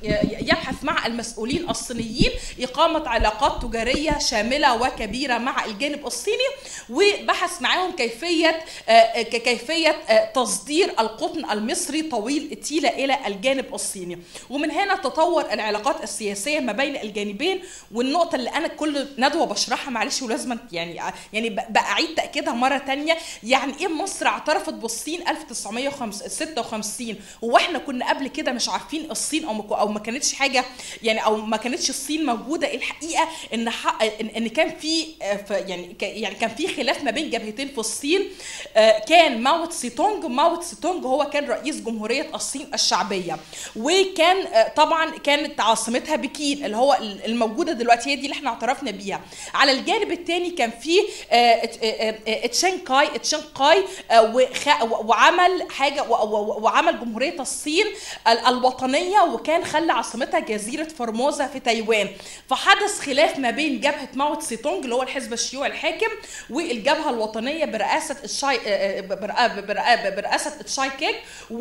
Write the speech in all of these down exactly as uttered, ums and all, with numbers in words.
يبحث مع المسؤولين الصينيين إقامة علاقات تجارية شاملة وكبيرة مع الجانب الصيني، وبحث معاهم كيفية كيفية تصدير القطن المصري طويل التيلة إلى الجانب الصيني. ومن هنا تطور العلاقات السياسية ما بين الجانبين. والنقطة اللي أنا كل ندوة بشرحها معلش ولازم يعني يعني بأعيد تأكيدها مرة تانية، يعني إيه مصر اعترفت بالصين ألف وتسعمية وستة وخمسين واحنا كنا قبل كده مش عارفين الصين او او ما كانتش حاجه يعني او ما كانتش الصين موجوده. الحقيقه ان ان كان في يعني يعني كان في خلاف ما بين جبهتين في الصين. كان ماو تسي تونج ماو تسي تونج هو كان رئيس جمهوريه الصين الشعبيه، وكان طبعا كانت عاصمتها بكين اللي هو الموجوده دلوقتي، هي دي اللي احنا اعترفنا بيها. على الجانب الثاني كان في تشين كاي تشين كاي وعمل حاجه وعمل جمهوريه الصين الوطنيه، وكان خلى عاصمتها جزيره فورموزا في تايوان. فحدث خلاف ما بين جبهه ماو تسي تونج اللي هو الحزب الشيوعي الحاكم والجبهه الوطنيه برئاسه الشاي برئاسه تشاي كيك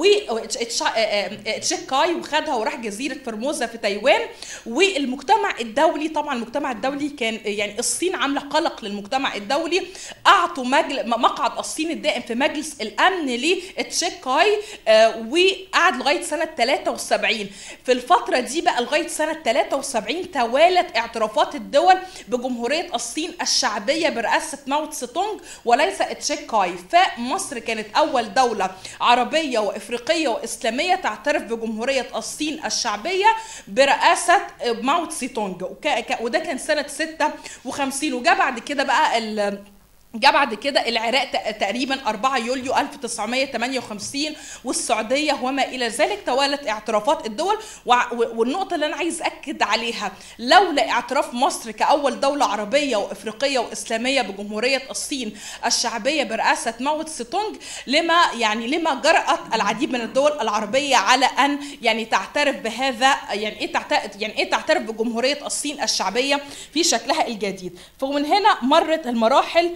وتشيك كاي، وخدها وراح جزيره فورموزا في تايوان. والمجتمع الدولي طبعا المجتمع الدولي كان يعني الصين عامله قلق للمجتمع الدولي، اعطوا مجل مقعد الصين الدائم في مجلس الامن لتشيك كاي وقعد لغايه سنه ثلاثة وسبعين. في الفتره دي بقى لغايه سنه ثلاثة وسبعين توالت اعترافات الدول بجمهوريه الصين الشعبيه برئاسه ماو تسي تونج وليس تشيك كاي. فمصر كانت اول دوله عربيه وافريقيه واسلاميه تعترف بجمهوريه الصين الشعبيه برئاسه ماو تسي تونج، وده كان سنه ستة وخمسين. وجا بعد كده بقى ال جاء بعد كده العراق تقريبا أربعة يوليو ألف وتسعمية وتمانية وخمسين والسعوديه وما الى ذلك. توالت اعترافات الدول. والنقطه اللي انا عايز اكد عليها، لولا اعتراف مصر كاول دوله عربيه وافريقيه واسلاميه بجمهوريه الصين الشعبيه برئاسه ماو تسي تونج لما يعني لما جرأت العديد من الدول العربيه على ان يعني تعترف بهذا، يعني ايه تعترف يعني ايه تعترف بجمهوريه الصين الشعبيه في شكلها الجديد. فمن هنا مرت المراحل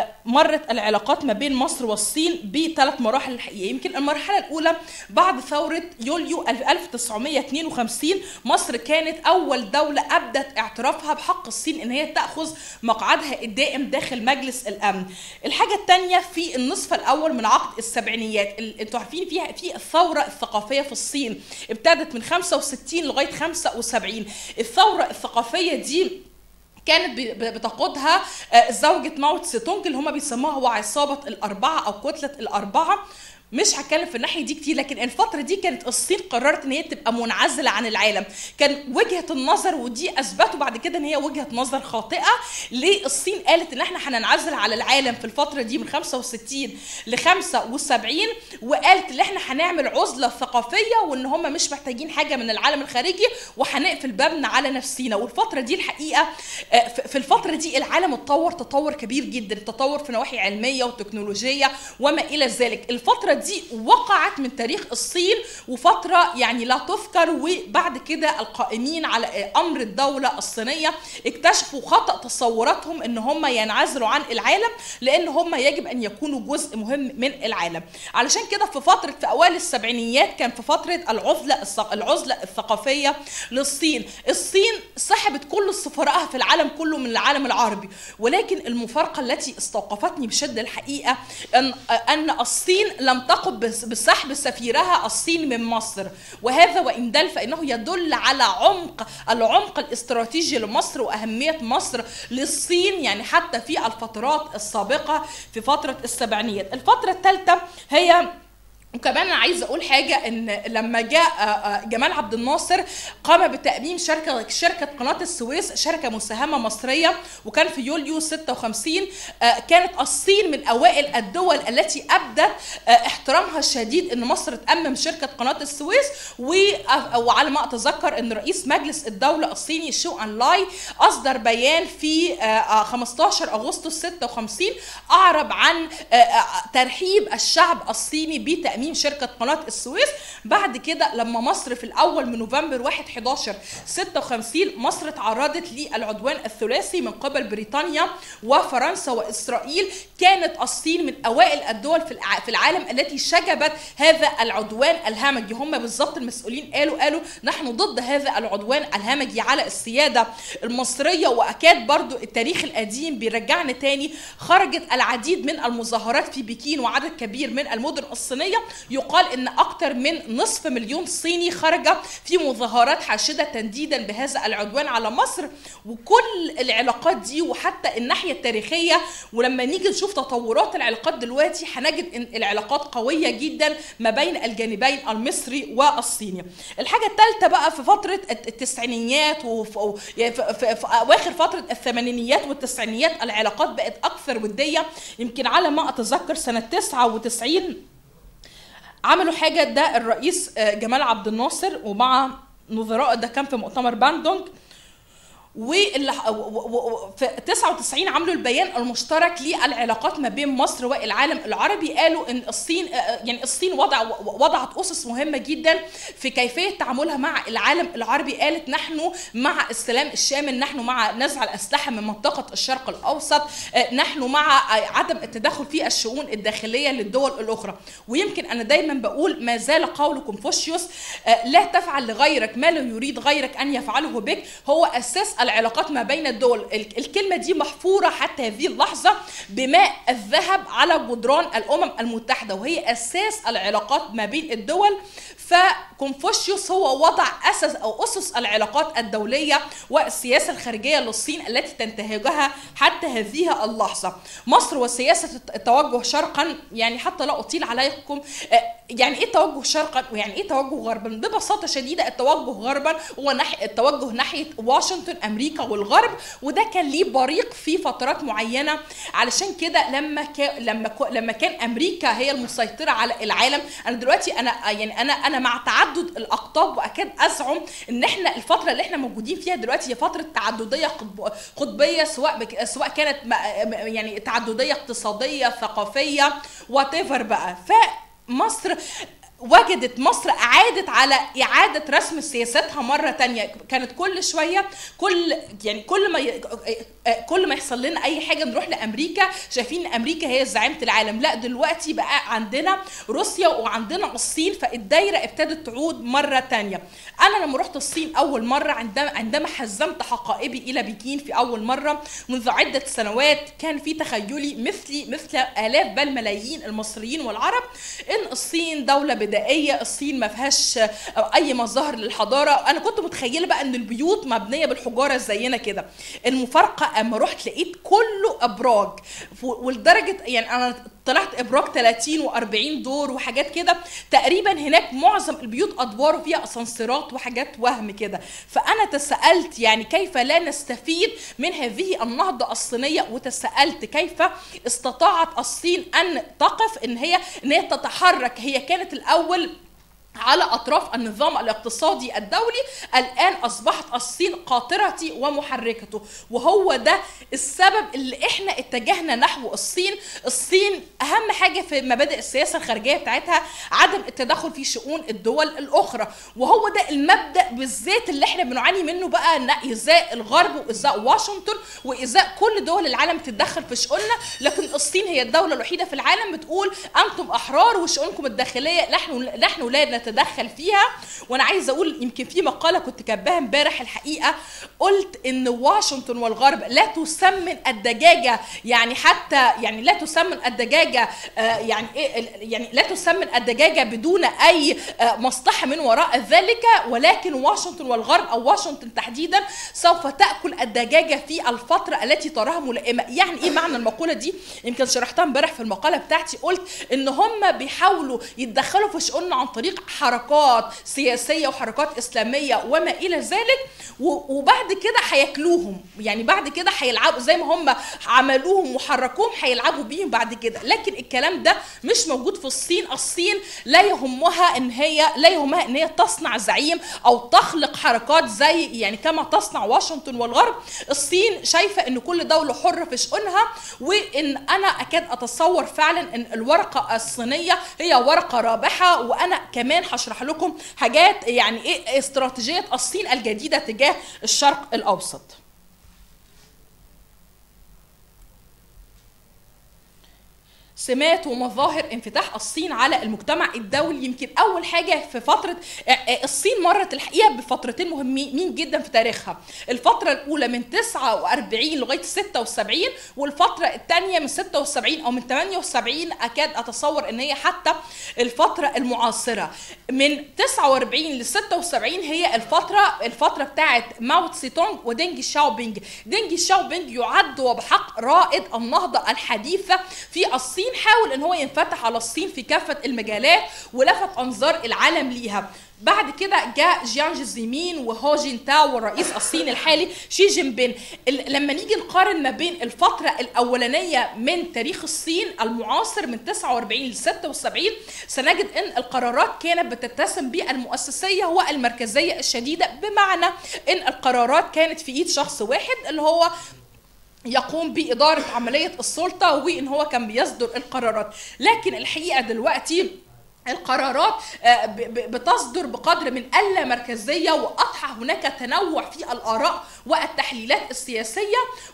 مرت العلاقات ما بين مصر والصين بثلاث مراحل الحقيقة. يمكن المرحلة الأولى بعد ثورة يوليو ألف وتسعمية واتنين وخمسين مصر كانت أول دولة أبدت اعترافها بحق الصين إن هي تأخذ مقعدها الدائم داخل مجلس الأمن. الحاجة الثانية في النصف الأول من عقد السبعينيات، انتوا عارفين فيها في الثورة الثقافية في الصين ابتدت من خمسة وستين لغاية خمسة وسبعين. الثورة الثقافية دي كانت بتقودها زوجة ماو تسي تونج اللي هم بيسموها هو عصابة الأربعة أو كتلة الأربعة. مش هتكلم في الناحيه دي كتير، لكن الفتره دي كانت الصين قررت ان هي تبقى منعزله عن العالم. كان وجهه النظر ودي اثبتوا بعد كده ان هي وجهه نظر خاطئه. ليه الصين قالت ان احنا هننعزل على العالم في الفتره دي من خمسة وستين ل خمسة وسبعين، وقالت ان احنا هنعمل عزله ثقافيه وان هم مش محتاجين حاجه من العالم الخارجي وهنقفل بابنا على نفسينا. والفتره دي الحقيقه في الفتره دي العالم اتطور تطور كبير جدا، تطور في نواحي علميه وتكنولوجيه وما الى ذلك. الفتره دي وقعت من تاريخ الصين وفترة يعني لا تذكر. وبعد كده القائمين على أمر الدولة الصينية اكتشفوا خطأ تصوراتهم ان هم ينعزلوا عن العالم، لان هم يجب ان يكونوا جزء مهم من العالم. علشان كده في فترة في اوائل السبعينيات كان في فترة العزلة العزلة الثقافية للصين. الصين سحبت كل سفرائها في العالم كله من العالم العربي، ولكن المفارقة التي استوقفتني بشدة الحقيقة ان ان الصين لم تقم بسحب سفيرها الصين من مصر. وهذا وإن دل فإنه يدل على عمق العمق الاستراتيجي لمصر وأهمية مصر للصين، يعني حتى في الفترات السابقة في فترة السبعينيات. الفترة الثالثة هي، وكمان انا عايزه اقول حاجه، ان لما جاء جمال عبد الناصر قام بتأميم شركه شركه قناه السويس، شركه مساهمه مصريه، وكان في يوليو ستة وخمسين. كانت الصين من اوائل الدول التي ابدت احترامها الشديد ان مصر تأمم شركه قناه السويس. وعلى ما اتذكر ان رئيس مجلس الدوله الصيني شو ان لاي اصدر بيان في خمستاشر أغسطس ستة وخمسين اعرب عن ترحيب الشعب الصيني بتأميم تاميم شركه قناه السويس. بعد كده لما مصر في الاول من نوفمبر واحد حداشر ستة وخمسين مصر تعرضت للعدوان الثلاثي من قبل بريطانيا وفرنسا واسرائيل، كانت الصين من اوائل الدول في العالم التي شجبت هذا العدوان الهمجي. هم بالظبط المسؤولين قالوا قالوا نحن ضد هذا العدوان الهمجي على السياده المصريه. واكاد برضو التاريخ القديم بيرجعنا تاني، خرجت العديد من المظاهرات في بكين وعدد كبير من المدن الصينيه، يقال ان اكثر من نصف مليون صيني خرج في مظاهرات حاشده تنديدا بهذا العدوان على مصر. وكل العلاقات دي وحتى الناحيه التاريخيه، ولما نيجي نشوف تطورات العلاقات دلوقتي هنجد ان العلاقات قويه جدا ما بين الجانبين المصري والصيني. الحاجه الثالثه بقى في فتره التسعينيات وفي في, في, في اواخر فتره الثمانينيات والتسعينيات العلاقات بقت اكثر وديه. يمكن على ما اتذكر سنه تسعة وتسعين عملوا حاجه، ده الرئيس جمال عبد الناصر ومع نظراء، ده كان في مؤتمر باندونج، واللي في تسعة وتسعين عملوا البيان المشترك للعلاقات ما بين مصر والعالم العربي. قالوا ان الصين يعني الصين وضع وضعت اسس مهمه جدا في كيفيه تعاملها مع العالم العربي. قالت نحن مع السلام الشامل، نحن مع نزع الاسلحه من منطقه الشرق الاوسط، نحن مع عدم التدخل في الشؤون الداخليه للدول الاخرى. ويمكن انا دايما بقول ما زال قول كونفوشيوس لا تفعل لغيرك ما لا يريد غيرك ان يفعله بك هو اساس العلاقات ما بين الدول. الكلمة دي محفورة حتى هذه اللحظة بماء الذهب على جدران الأمم المتحدة، وهي أساس العلاقات ما بين الدول. فكونفوشيوس هو وضع أساس أو أسس العلاقات الدولية والسياسة الخارجية للصين التي تنتهجها حتى هذه اللحظة. مصر وسياسة التوجه شرقا، يعني حتى لا أطيل عليكم، يعني إيه توجه شرقا ويعني إيه توجه غربا؟ ببساطة شديدة التوجه غربا هو ناحية التوجه ناحية واشنطن أمريكا والغرب، وده كان ليه بريق في فترات معينة. علشان كده لما كان لما لما كان أمريكا هي المسيطرة على العالم، أنا دلوقتي أنا يعني أنا أنا مع تعدد الأقطاب، وأكاد أزعم إن إحنا الفترة اللي إحنا موجودين فيها دلوقتي هي فترة تعددية قطبية، سواء سواء كانت يعني تعددية اقتصادية ثقافية whatever بقى. فمصر وجدت مصر اعادت على اعاده رسم سياساتها مره تانية. كانت كل شويه كل يعني كل ما ي... كل ما يحصل لنا اي حاجه نروح لامريكا، شايفين امريكا هي زعيمه العالم. لا دلوقتي بقى عندنا روسيا وعندنا الصين، فالدايره ابتدت تعود مره تانية. انا لما رحت الصين اول مره، عندما عندما حزمت حقائبي الى بكين في اول مره منذ عده سنوات، كان في تخيلي مثلي مثل الاف بل ملايين المصريين والعرب ان الصين دوله بدائيه، الصين ما فيهاش اي مظاهر للحضاره. انا كنت متخيله بقى ان البيوت مبنيه بالحجاره زينا كده. المفارقه اما رحت لقيت كله ابراج، ولدرجه يعني انا طلعت ابراج ثلاثين وأربعين دور وحاجات كده. تقريبا هناك معظم البيوت ادواره فيها اسانسيرات وحاجات وهم كده. فانا تساءلت يعني كيف لا نستفيد من هذه النهضه الصينيه، وتساءلت كيف استطاعت الصين ان تقف، ان هي ان هي تتحرك. هي كانت الاول على أطراف النظام الاقتصادي الدولي، الآن أصبحت الصين قاطرتي ومحركته. وهو ده السبب اللي إحنا اتجهنا نحو الصين. الصين أهم حاجة في مبادئ السياسة الخارجية بتاعتها عدم التدخل في شؤون الدول الأخرى، وهو ده المبدأ بالذات اللي إحنا بنعاني منه بقى، إزاء الغرب وإزاء واشنطن وإزاء كل دول العالم تتدخل في شؤوننا. لكن الصين هي الدولة الوحيدة في العالم بتقول أنتم أحرار وشؤونكم الداخلية نحن نحن لا نتدخل فيها. وانا عايزه اقول يمكن في مقاله كنت كاتباها امبارح الحقيقه، قلت ان واشنطن والغرب لا تسمن الدجاجه، يعني حتى يعني لا تسمن الدجاجه آه يعني إيه يعني لا تسمن الدجاجه بدون اي آه مصلحه من وراء ذلك، ولكن واشنطن والغرب او واشنطن تحديدا سوف تاكل الدجاجه في الفتره التي تراها ملائمه. يعني ايه معنى المقوله دي؟ يمكن شرحتها امبارح في المقاله بتاعتي، قلت ان هم بيحاولوا يتدخلوا في شؤوننا عن طريق حركات سياسيه وحركات اسلاميه وما الى ذلك، وبعد كده هياكلوهم، يعني بعد كده هيلعبوا زي ما هم عملوهم وحركوهم هيلعبوا بيهم بعد كده. لكن الكلام ده مش موجود في الصين. الصين لا يهمها ان هي لا يهمها ان هي تصنع زعيم او تخلق حركات زي يعني كما تصنع واشنطن والغرب. الصين شايفه ان كل دوله حره في شؤونها، وان انا اكاد اتصور فعلا ان الورقه الصينيه هي ورقه رابحه. وانا كمان هشرح لكم حاجات يعني ايه استراتيجيه الصين الجديده تجاه الشرق الاوسط. سمات ومظاهر انفتاح الصين على المجتمع الدولي. يمكن اول حاجه في فتره الصين مرت الحقيقه بفترتين مهمين جدا في تاريخها. الفتره الاولى من تسعة وأربعين لغايه ستة وسبعين، والفتره الثانيه من ستة وسبعين او من ثمانية وسبعين اكاد اتصور ان هي حتى الفتره المعاصره. من تسعة وأربعين ل ستة وسبعين هي الفتره الفتره بتاعه ماو تسي تونغ ودينج شاوبينج. دينج شاوبينج يعد وبحق رائد النهضه الحديثه في الصين، حاول ان هو ينفتح على الصين في كافه المجالات ولفت انظار العالم ليها. بعد كده جاء جيانج زيمين وهو جينتاو والرئيس الصيني الحالي شي جين بين. لما نيجي نقارن ما بين الفترة الأولانية من تاريخ الصين المعاصر من تسعة وأربعين ل ستة وسبعين سنجد أن القرارات كانت بتتسم بالمؤسسية والمركزية الشديدة، بمعنى أن القرارات كانت في إيد شخص واحد اللي هو يقوم بإدارة عملية السلطة، وإن هو كان بيصدر القرارات. لكن الحقيقة دلوقتي القرارات بتصدر بقدر من اللامركزية، وأضحى هناك تنوع في الآراء والتحليلات السياسية،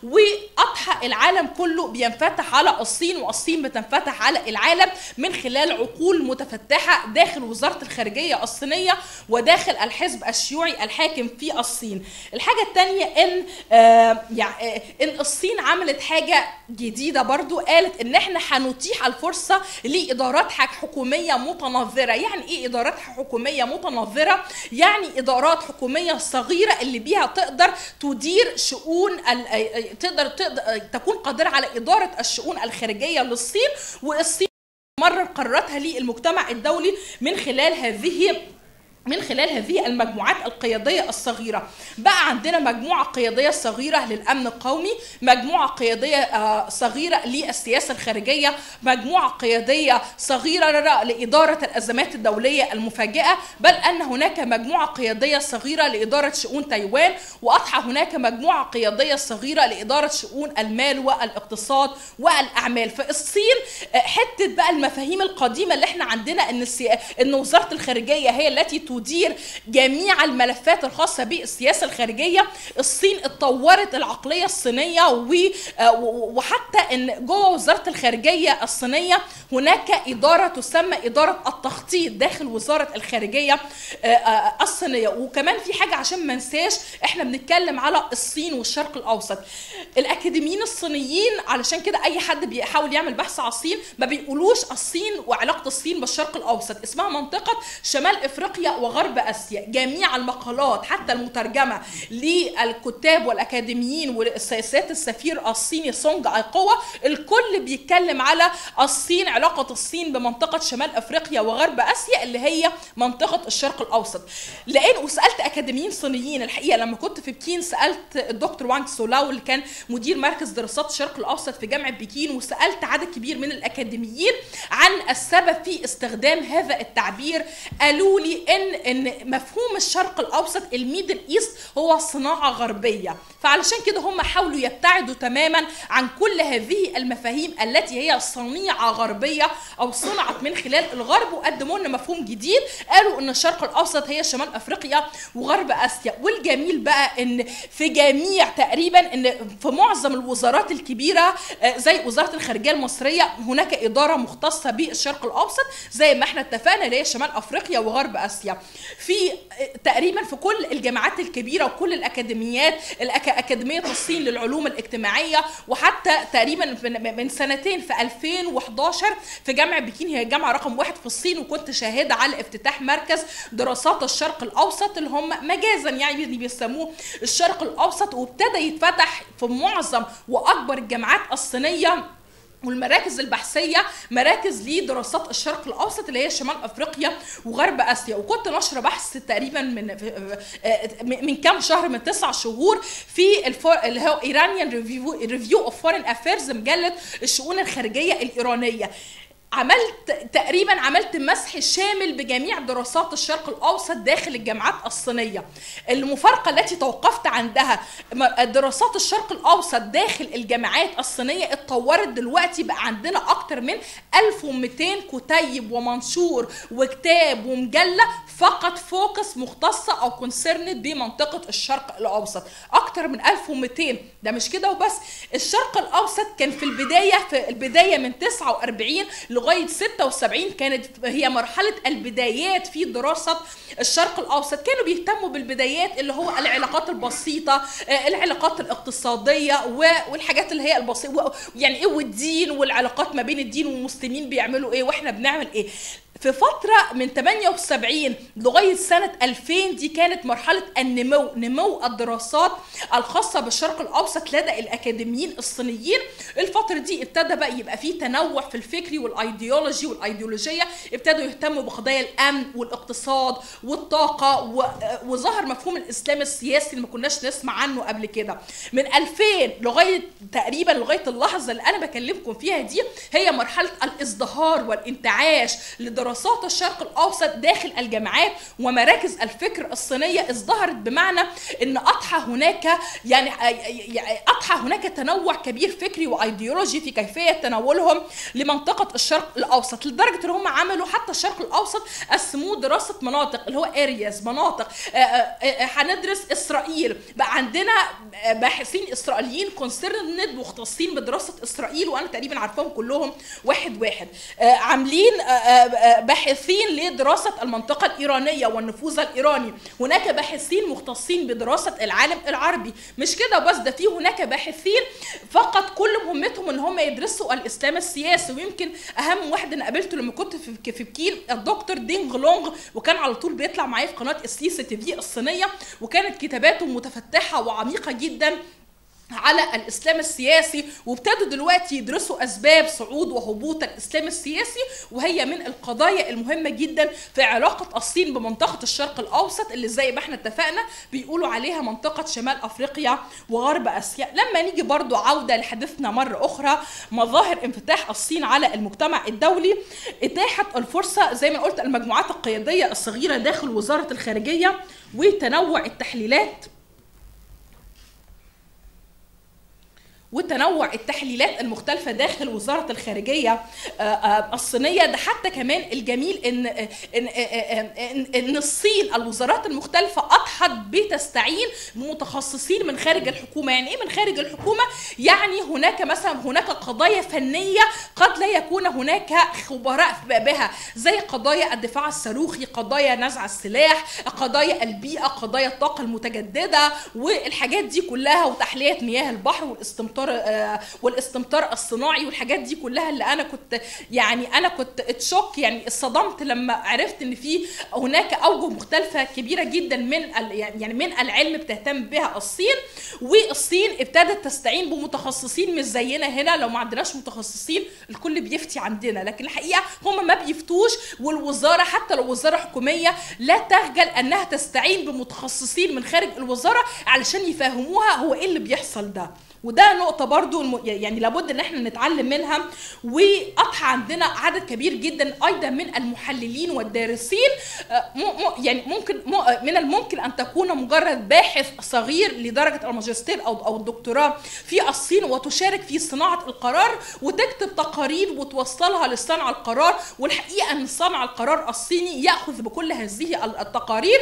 وأضحى العالم كله بينفتح على الصين، والصين بتنفتح على العالم من خلال عقول متفتحة داخل وزارة الخارجية الصينية وداخل الحزب الشيوعي الحاكم في الصين. الحاجة الثانية إن آه يعني إن الصين عملت حاجة جديدة برضو، قالت إن إحنا هنتيح الفرصة لإدارات حكومية متنظرة. يعني ايه ادارات حكوميه متنظره؟ يعني ادارات حكوميه صغيره اللي بيها تقدر تدير شؤون تقدر, تقدر تكون قادره على اداره الشؤون الخارجيه للصين، والصين مرر قراراتها للمجتمع الدولي من خلال هذه من خلال هذه المجموعات القيادية الصغيرة. بقى عندنا مجموعة قيادية صغيرة للأمن القومي، مجموعة قيادية صغيرة للسياسة الخارجية، مجموعة قيادية صغيرة لإدارة الأزمات الدولية المفاجئة، بل أن هناك مجموعة قيادية صغيرة لإدارة شؤون تايوان، وأضحى هناك مجموعة قيادية صغيرة لإدارة شؤون المال والاقتصاد والأعمال. فالصين حتة بقى المفاهيم القديمة اللي احنا عندنا أن, إن وزارة الخارجية هي التي تدير جميع الملفات الخاصة بالسياسة الخارجية. الصين اتطورت العقلية الصينية، وحتى ان جوه وزارة الخارجية الصينية هناك إدارة تسمى إدارة التخطيط داخل وزارة الخارجية الصينية. وكمان في حاجة عشان ما ننساش، احنا بنتكلم على الصين والشرق الأوسط. الأكاديميين الصينيين علشان كده أي حد بيحاول يعمل بحث على الصين ما بيقولوش الصين وعلاقة الصين بالشرق الأوسط، اسمها منطقة شمال إفريقيا وغرب آسيا. جميع المقالات حتى المترجمة للكتاب والأكاديميين والسياسات السفير الصيني سونج أيقوة، الكل بيتكلم على الصين، علاقة الصين بمنطقة شمال أفريقيا وغرب آسيا اللي هي منطقة الشرق الأوسط. لأن وسألت أكاديميين صينيين الحقيقة لما كنت في بكين، سألت الدكتور وانغ سولاو اللي كان مدير مركز دراسات الشرق الأوسط في جامعة بكين، وسألت عدد كبير من الأكاديميين عن السبب في استخدام هذا التعبير. قالوا لي إن إن مفهوم الشرق الأوسط الميدل إيست هو صناعة غربية، فعلشان كده هم حاولوا يبتعدوا تماما عن كل هذه المفاهيم التي هي صنيعة غربية أو صنعت من خلال الغرب، وقدموا لنا مفهوم جديد. قالوا إن الشرق الأوسط هي شمال أفريقيا وغرب آسيا. والجميل بقى إن في جميع تقريبا إن في معظم الوزارات الكبيرة زي وزارة الخارجية المصرية هناك إدارة مختصة بالشرق الأوسط زي ما احنا اتفقنا اللي هي شمال أفريقيا وغرب آسيا. في تقريبا في كل الجامعات الكبيرة وكل الأكاديميات، أكاديمية الصين للعلوم الاجتماعية، وحتى تقريبا من سنتين في ألفين وأحد عشر في جامعة بكين، هي الجامعة رقم واحد في الصين، وكنت شاهدة على افتتاح مركز دراسات الشرق الأوسط اللي هم مجازا يعني اللي بيسموه الشرق الأوسط، وابتدى يتفتح في معظم وأكبر الجامعات الصينية والمراكز البحثيه مراكز لدراسات الشرق الاوسط اللي هي شمال افريقيا وغرب اسيا. وكنت نشر بحث تقريبا من من كام شهر، من تسع شهور، في اللي هو ايرانيان ريفيو اوف فورين افيرز، مجله الشؤون الخارجيه الايرانيه. عملت تقريبا عملت مسح شامل بجميع دراسات الشرق الاوسط داخل الجامعات الصينيه. المفارقه التي توقفت عندها، دراسات الشرق الاوسط داخل الجامعات الصينيه اتطورت دلوقتي، بقى عندنا اكتر من ألف ومئتين كتيب ومنشور وكتاب ومجله فقط فوكس مختصه او كونسيرند بمنطقه الشرق الاوسط، اكتر من ألف ومئتين. ده مش كده وبس، الشرق الاوسط كان في البدايه في البدايه من تسعة وأربعين لغايه ستة وسبعين كانت هي مرحله البدايات في دراسه الشرق الاوسط. كانوا بيهتموا بالبدايات اللي هو العلاقات البسيطه، العلاقات الاقتصاديه والحاجات اللي هي البسيطه، يعني ايه، والدين والعلاقات ما بين الدين والمسلمين بيعملوا ايه واحنا بنعمل ايه. في فترة من ثمانية وسبعين لغاية سنة ألفين دي كانت مرحلة النمو، نمو الدراسات الخاصة بالشرق الأوسط لدى الأكاديميين الصينيين. الفترة دي ابتدى بقى يبقى فيه تنوع في الفكري والأيديولوجي والأيديولوجية، ابتدوا يهتموا بقضايا الأمن والاقتصاد والطاقة، وظهر مفهوم الإسلام السياسي اللي ما كناش نسمع عنه قبل كده. من ألفين لغاية تقريبا لغاية اللحظة اللي أنا بكلمكم فيها دي هي مرحلة الازدهار والانتعاش لدراسات دراسات الشرق الاوسط داخل الجامعات ومراكز الفكر الصينيه. ازدهرت بمعنى ان اضحى هناك يعني اضحى هناك تنوع كبير فكري وايديولوجي في كيفيه تناولهم لمنطقه الشرق الاوسط، لدرجه ان هم عملوا حتى الشرق الاوسط قسموه دراسه مناطق اللي هو ارياز، مناطق. هندرس اسرائيل، بقى عندنا باحثين اسرائيليين كونسيرند مختصين بدراسه اسرائيل، وانا تقريبا عارفاهم كلهم واحد واحد. عاملين باحثين لدراسة المنطقة الإيرانية والنفوذ الإيراني، هناك باحثين مختصين بدراسة العالم العربي. مش كده بس، ده في هناك باحثين فقط كل مهمتهم ان هم يدرسوا الإسلام السياسي. ويمكن أهم واحد أنا قابلته لما كنت في في بكين الدكتور دينغ لونغ، وكان على طول بيطلع معايا في قناة السيسي تي في الصينية، وكانت كتاباته متفتحة وعميقة جدا على الإسلام السياسي. وابتدوا دلوقتي يدرسوا أسباب صعود وهبوط الإسلام السياسي، وهي من القضايا المهمة جدا في علاقة الصين بمنطقة الشرق الأوسط اللي زي ما احنا اتفقنا بيقولوا عليها منطقة شمال أفريقيا وغرب آسيا. لما نيجي برضو عودة لحديثنا مرة أخرى، مظاهر انفتاح الصين على المجتمع الدولي، اتاحت الفرصة زي ما قلت المجموعات القيادية الصغيرة داخل وزارة الخارجية وتنوع التحليلات وتنوع التحليلات المختلفة داخل وزارة الخارجية الصينية. ده حتى كمان الجميل إن إن إن, إن الصين الوزارات المختلفة أضحت بتستعين بمتخصصين من خارج الحكومة. يعني إيه من خارج الحكومة؟ يعني هناك مثلا هناك قضايا فنية قد لا يكون هناك خبراء بها، زي قضايا الدفاع الصاروخي، قضايا نزع السلاح، قضايا البيئة، قضايا الطاقة المتجددة، والحاجات دي كلها، وتحلية مياه البحر والاستمطار والاستمطار الصناعي والحاجات دي كلها. اللي انا كنت يعني انا كنت اتشوك، يعني اتصدمت لما عرفت ان في هناك اوجه مختلفه كبيره جدا من يعني من العلم بتهتم بها الصين. والصين ابتدت تستعين بمتخصصين مش زينا هنا، لو ما عندناش متخصصين الكل بيفتي عندنا، لكن الحقيقه هم ما بيفتوش. والوزاره حتى لو وزاره حكوميه لا تخجل انها تستعين بمتخصصين من خارج الوزاره علشان يفهموها هو ايه اللي بيحصل ده. وده نقطة برضو يعني لابد ان احنا نتعلم منها. واضحى عندنا عدد كبير جدا ايضا من المحللين والدارسين، يعني ممكن من الممكن ان تكون مجرد باحث صغير لدرجة الماجستير او او الدكتوراه في الصين وتشارك في صناعة القرار وتكتب تقارير وتوصلها لصانع القرار. والحقيقة ان صانع القرار الصيني يأخذ بكل هذه التقارير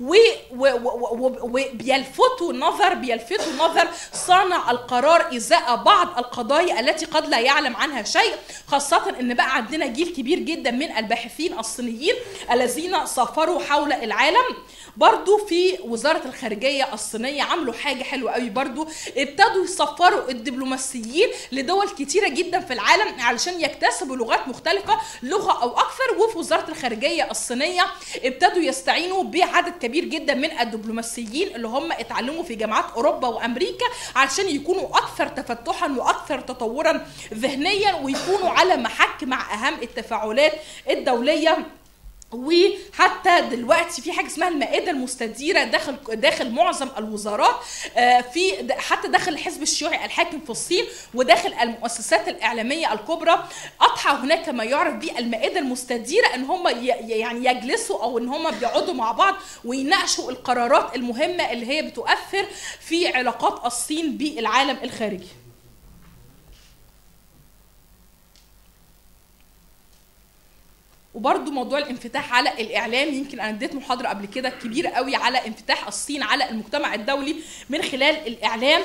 وبيلفتوا نظر بيلفتوا نظر صانع القرار قرار إزاء بعض القضايا التي قد لا يعلم عنها شيء، خاصة ان بقى عندنا جيل كبير جدا من الباحثين الصينيين الذين سافروا حول العالم. برضو في وزارة الخارجية الصينية عملوا حاجة حلوة قوي، برضو ابتدوا يسفروا الدبلوماسيين لدول كتيرة جدا في العالم علشان يكتسبوا لغات مختلفة، لغة او اكثر، نشوف وزاره الخارجيه الصينيه ابتدوا يستعينوا بعدد كبير جدا من الدبلوماسيين اللي هم اتعلموا في جامعات اوروبا وامريكا علشان يكونوا اكثر تفتحا واكثر تطورا ذهنيا، ويكونوا على محك مع اهم التفاعلات الدوليه. وحتى دلوقتي في حاجه اسمها المائده المستديره داخل داخل معظم الوزارات، في حتى داخل الحزب الشيوعي الحاكم في الصين وداخل المؤسسات الاعلاميه الكبرى. اضحى هناك ما يعرف بالمائده المستديره، ان هم يعني يجلسوا او ان هم بيقعدوا مع بعض ويناقشوا القرارات المهمه اللي هي بتؤثر في علاقات الصين بالعالم الخارجي. وبرده موضوع الانفتاح على الاعلام، يمكن انا اديت محاضره قبل كده كبيره قوي على انفتاح الصين على المجتمع الدولي من خلال الاعلام.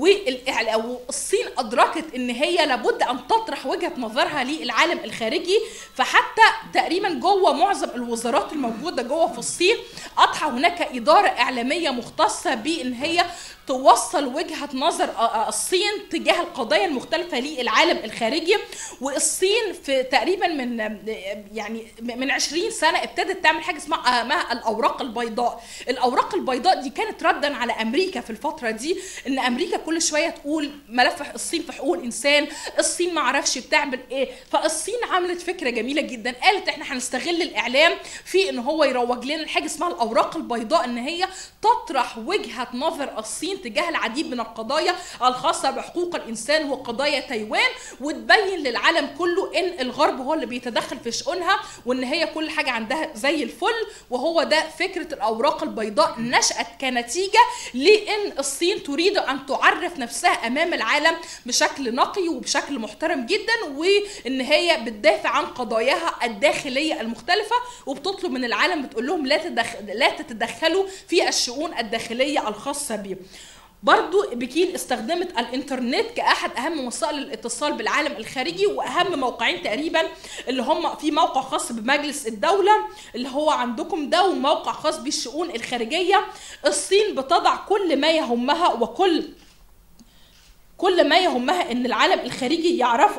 والصين ادركت ان هي لابد ان تطرح وجهه نظرها للعالم الخارجي، فحتى تقريبا جوه معظم الوزارات الموجوده جوه في الصين اضحى هناك اداره اعلاميه مختصه بان هي توصل وجهة نظر الصين تجاه القضايا المختلفة للعالم الخارجي. والصين في تقريبا من يعني من عشرين سنة ابتدت تعمل حاجة اسمها الأوراق البيضاء. الأوراق البيضاء دي كانت ردا على أمريكا في الفترة دي، إن أمريكا كل شوية تقول ملف الصين في حقوق الإنسان، الصين ما عرفش بتعمل إيه. فالصين عملت فكرة جميلة جدا، قالت إحنا هنستغل الإعلام في إن هو يروج لنا حاجة اسمها الأوراق البيضاء، إن هي تطرح وجهة نظر الصين تجاه العديد من القضايا الخاصة بحقوق الإنسان وقضايا تايوان، وتبين للعالم كله إن الغرب هو اللي بيتدخل في شؤونها وإن هي كل حاجة عندها زي الفل. وهو ده فكرة الأوراق البيضاء، نشأت كنتيجة لأن الصين تريد أن تعرف نفسها أمام العالم بشكل نقي وبشكل محترم جدا، وإن هي بتدافع عن قضاياها الداخلية المختلفة، وبتطلب من العالم بتقول لهم لا تدخل لا تتدخلوا في الشؤون الداخلية الخاصة بيه. برضو بكين استخدمت الانترنت كأحد أهم وسائل الاتصال بالعالم الخارجي، وأهم موقعين تقريبا اللي هم في موقع خاص بمجلس الدولة اللي هو عندكم ده، وموقع خاص بالشؤون الخارجية. الصين بتضع كل ما يهمها وكل كل ما يهمها ان العالم الخارجي يعرف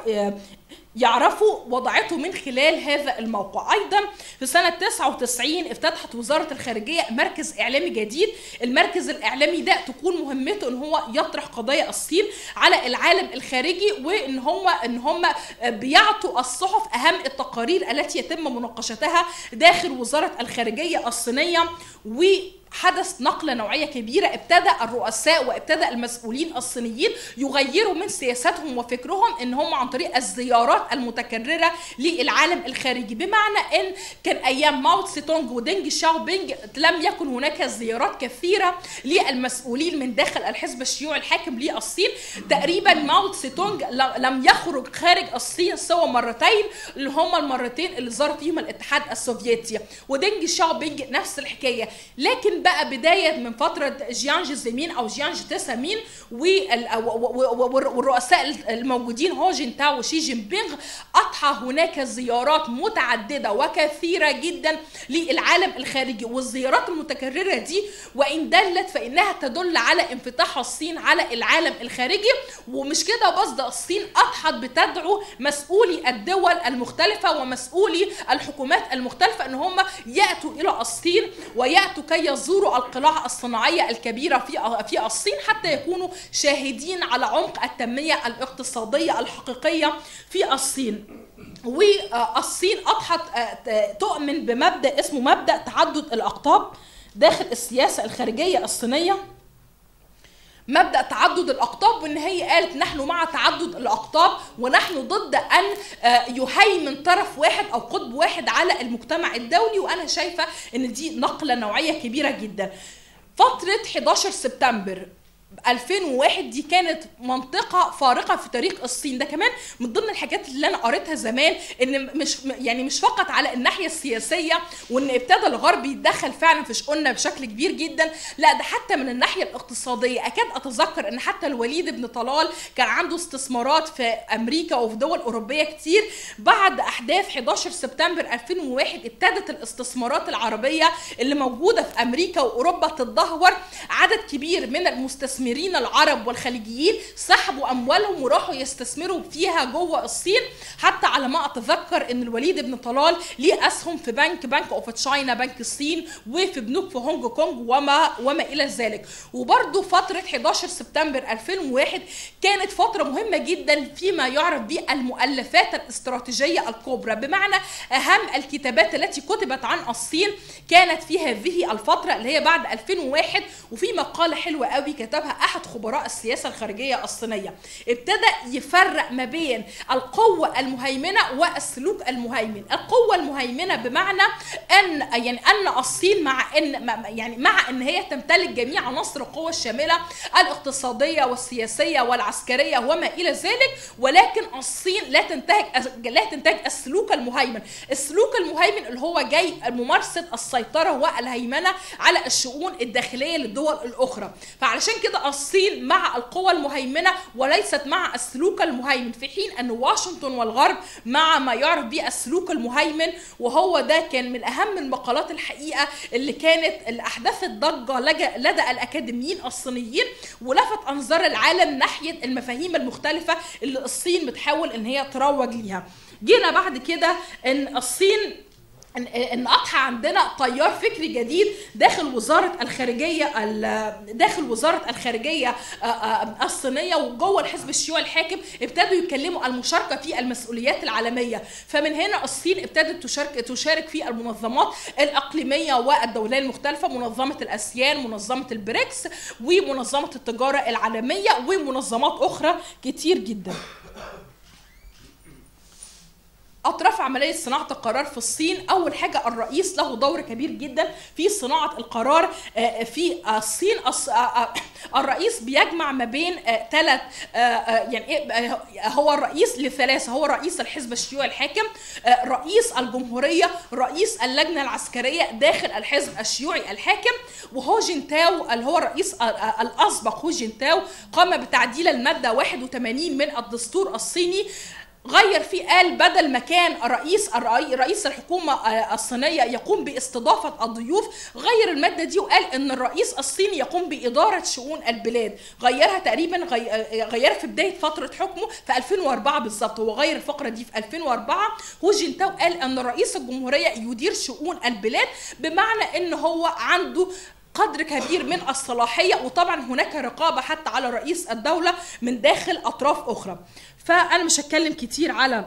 يعرفوا وضعته من خلال هذا الموقع. ايضا في سنه تسعة وتسعين افتتحت وزاره الخارجيه مركز اعلامي جديد. المركز الاعلامي ده تكون مهمته ان هو يطرح قضايا الصين على العالم الخارجي، وان هم ان هم بيعطوا الصحف اهم التقارير التي يتم مناقشتها داخل وزاره الخارجيه الصينيه. و حدث نقلة نوعية كبيرة، ابتدى الرؤساء وابتدى المسؤولين الصينيين يغيروا من سياساتهم وفكرهم ان هم عن طريق الزيارات المتكررة للعالم الخارجي، بمعنى ان كان ايام ماو تسي تونغ ودينج شاو بينج لم يكن هناك زيارات كثيرة للمسؤولين من داخل الحزب الشيوعي الحاكم للصين. تقريبا ماو تسي تونغ لم يخرج خارج الصين سوى مرتين، اللي هما المرتين اللي زار فيهم الاتحاد السوفيتي، ودينج شاو بينج نفس الحكاية. لكن بقى بداية من فترة جيانج زيمين أو جيانج تسامين والرؤساء الموجودين هو جينتاو وشي جين بينغ، أضحى هناك زيارات متعددة وكثيرة جدا للعالم الخارجي. والزيارات المتكررة دي وإن دلت فإنها تدل على انفتاح الصين على العالم الخارجي. ومش كده بس، ده الصين أضحت بتدعو مسؤولي الدول المختلفة ومسؤولي الحكومات المختلفة أن هم يأتوا إلى الصين ويأتوا كي يزوروا القلاع الصناعية الكبيرة في في الصين، حتى يكونوا شاهدين على عمق التنمية الاقتصادية الحقيقية في الصين. والصين أضحت تؤمن بمبدأ اسمه مبدأ تعدد الأقطاب داخل السياسة الخارجية الصينية. مبدأ تعدد الأقطاب، وإن هي قالت نحن مع تعدد الأقطاب ونحن ضد أن يهيمن طرف واحد أو قطب واحد على المجتمع الدولي. وأنا شايفة إن دي نقلة نوعية كبيرة جدا. فترة حداشر سبتمبر ألفين وواحد دي كانت منطقة فارقة في تاريخ الصين. ده كمان من ضمن الحاجات اللي أنا قريتها زمان، إن مش يعني مش فقط على الناحية السياسية وإن ابتدى الغرب يتدخل فعلا في شؤوننا بشكل كبير جدا، لا ده حتى من الناحية الاقتصادية. أكاد أتذكر إن حتى الوليد بن طلال كان عنده استثمارات في أمريكا وفي دول أوروبية كتير. بعد أحداث حداشر سبتمبر ألفين وواحد ابتدت الاستثمارات العربية اللي موجودة في أمريكا وأوروبا تتدهور. عدد كبير من المستثمرين المستثمرين العرب والخليجيين سحبوا اموالهم وراحوا يستثمروا فيها جوه الصين، حتى على ما اتذكر ان الوليد بن طلال ليه اسهم في بنك بنك اوف تشاينا، بنك الصين، وفي بنوك في هونج كونج وما وما الى ذلك. وبرده فتره حداشر سبتمبر ألفين وواحد كانت فتره مهمه جدا فيما يعرف بالمؤلفات الاستراتيجيه الكبرى، بمعنى اهم الكتابات التي كتبت عن الصين كانت في هذه الفتره اللي هي بعد ألفين وواحد. وفي مقاله حلوه قوي كتبها احد خبراء السياسه الخارجيه الصينيه، ابتدى يفرق ما بين القوه المهيمنه والسلوك المهيمن. القوه المهيمنه بمعنى ان يعني ان الصين مع ان يعني مع ان هي تمتلك جميع عناصر القوه الشامله الاقتصاديه والسياسيه والعسكريه وما الى ذلك، ولكن الصين لا تنتهج لا تنتهج السلوك المهيمن. السلوك المهيمن اللي هو جاي ممارسه السيطره والهيمنه على الشؤون الداخليه للدول الاخرى. فعلشان كده الصين مع القوى المهيمنه وليست مع السلوك المهيمن، في حين ان واشنطن والغرب مع ما يعرف بالسلوك المهيمن. وهو ده كان من اهم المقالات الحقيقه اللي كانت اللي احدثت ضجه لدى الاكاديميين الصينيين، ولفت انظار العالم ناحيه المفاهيم المختلفه اللي الصين بتحاول ان هي تروج ليها. جينا بعد كده ان الصين ان اضحى عندنا تيار فكري جديد داخل وزاره الخارجيه داخل وزاره الخارجيه الصينيه وجوه الحزب الشيوعي الحاكم، ابتدوا يتكلموا المشاركه في المسؤوليات العالميه. فمن هنا الصين ابتدت تشارك تشارك في المنظمات الاقليميه والدوليه المختلفه، منظمه الاسيان، منظمه البريكس، ومنظمه التجاره العالميه، ومنظمات اخرى كتير جدا. أطراف عملية صناعة القرار في الصين، أول حاجة الرئيس له دور كبير جدا في صناعة القرار في الصين. الرئيس بيجمع ما بين ثلاث يعني هو الرئيس لثلاثة، هو رئيس الحزب الشيوعي الحاكم، رئيس الجمهورية، رئيس اللجنة العسكرية داخل الحزب الشيوعي الحاكم. وهو جينتاو اللي هو الرئيس الأسبق هو جينتاو قام بتعديل المادة واحد وثمانين من الدستور الصيني، غير فيه، قال بدل ما كان رئيس رئيس الحكومه الصينيه يقوم باستضافه الضيوف، غير الماده دي وقال ان الرئيس الصيني يقوم باداره شؤون البلاد. غيرها تقريبا غيرها في بدايه فتره حكمه في ألفين وأربعة بالظبط، هو غير الفقره دي في ألفين وأربعة. هو جينتاو قال ان رئيس الجمهوريه يدير شؤون البلاد، بمعنى ان هو عنده قدر كبير من الصلاحيه، وطبعا هناك رقابه حتى على رئيس الدوله من داخل اطراف اخرى. فانا مش هتكلم كتير على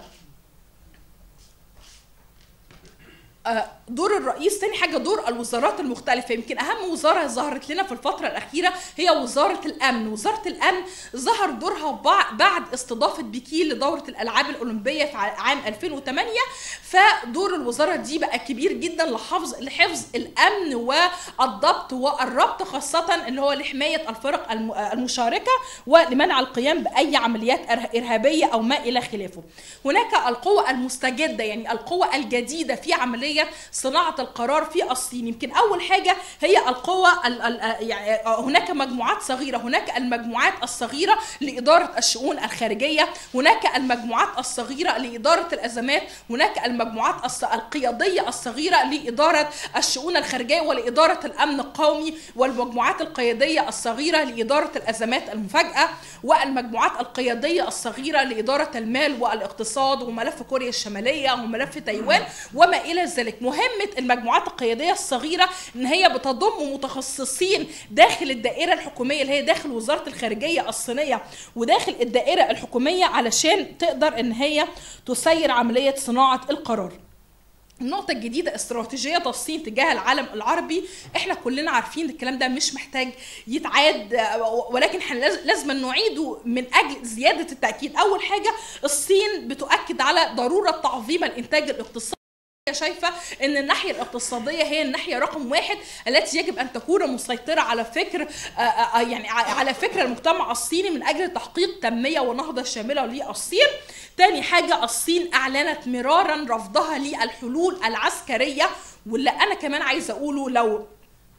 دور الرئيس. تاني حاجه دور الوزارات المختلفه. يمكن اهم وزاره ظهرت لنا في الفتره الاخيره هي وزاره الامن. وزاره الامن ظهر دورها بعد استضافه بكين لدوره الالعاب الاولمبيه في عام ألفين وثمانية. فدور الوزاره دي بقى كبير جدا لحفظ لحفظ الامن والضبط والربط، خاصه اللي هو لحمايه الفرق المشاركه ولمنع القيام باي عمليات ارهابيه او ما الى خلافه. هناك القوه المستجده، يعني القوه الجديده في عمليه صناعة القرار في الصين. يمكن أول حاجة هي القوة ال ال يعني هناك مجموعات صغيرة، هناك المجموعات الصغيرة لإدارة الشؤون الخارجية، هناك المجموعات الصغيرة لإدارة الأزمات، هناك المجموعات القيادية الصغيرة لإدارة الشؤون الخارجية ولإدارة الأمن القومي، والمجموعات القيادية الصغيرة لإدارة الأزمات المفاجئة، والمجموعات القيادية الصغيرة لإدارة المال والاقتصاد وملف كوريا الشمالية وملف تايوان وما إلى ذلك. مهمة المجموعات القيادية الصغيرة ان هي بتضم متخصصين داخل الدائرة الحكومية اللي هي داخل وزارة الخارجية الصينية وداخل الدائرة الحكومية، علشان تقدر ان هي تسير عملية صناعة القرار. النقطة الجديدة استراتيجية الصين تجاه العالم العربي. احنا كلنا عارفين الكلام ده مش محتاج يتعاد، ولكن احنا لازم نعيده من اجل زيادة التأكيد. اول حاجة الصين بتؤكد على ضرورة تعظيم الانتاج الاقتصادي. شايفة ان الناحية الاقتصادية هي الناحية رقم واحد التي يجب ان تكون مسيطرة على فكر يعني على فكر المجتمع الصيني من اجل تحقيق تنمية ونهضة شاملة للصين. تاني حاجة الصين اعلنت مرارا رفضها للحلول العسكرية، واللي انا كمان عايزة اقوله لو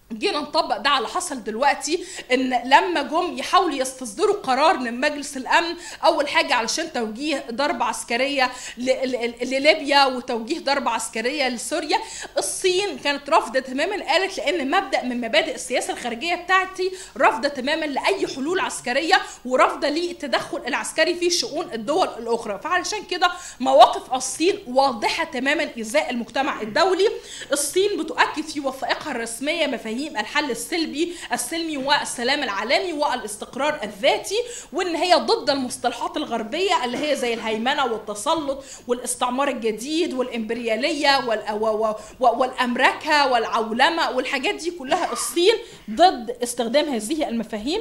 جينا نطبق ده على حصل دلوقتي، ان لما جم يحاولوا يستصدروا قرار من مجلس الامن، اول حاجه علشان توجيه ضربه عسكريه لليبيا وتوجيه ضربه عسكريه لسوريا، الصين كانت رافضه تماما، قالت لان مبدا من مبادئ السياسه الخارجيه بتاعتي رافضه تماما لاي حلول عسكريه، ورافضه للتدخل العسكري في شؤون الدول الاخرى. فعلشان كده مواقف الصين واضحه تماما ازاء المجتمع الدولي. الصين بتؤكد في وثائقها الرسميه مفاهيم الحل السلبي السلمي والسلام العالمي والاستقرار الذاتي، وان هي ضد المصطلحات الغربيه اللي هي زي الهيمنه والتسلط والاستعمار الجديد والامبرياليه والامركه والعولمه والحاجات دي كلها. الصين ضد استخدام هذه المفاهيم،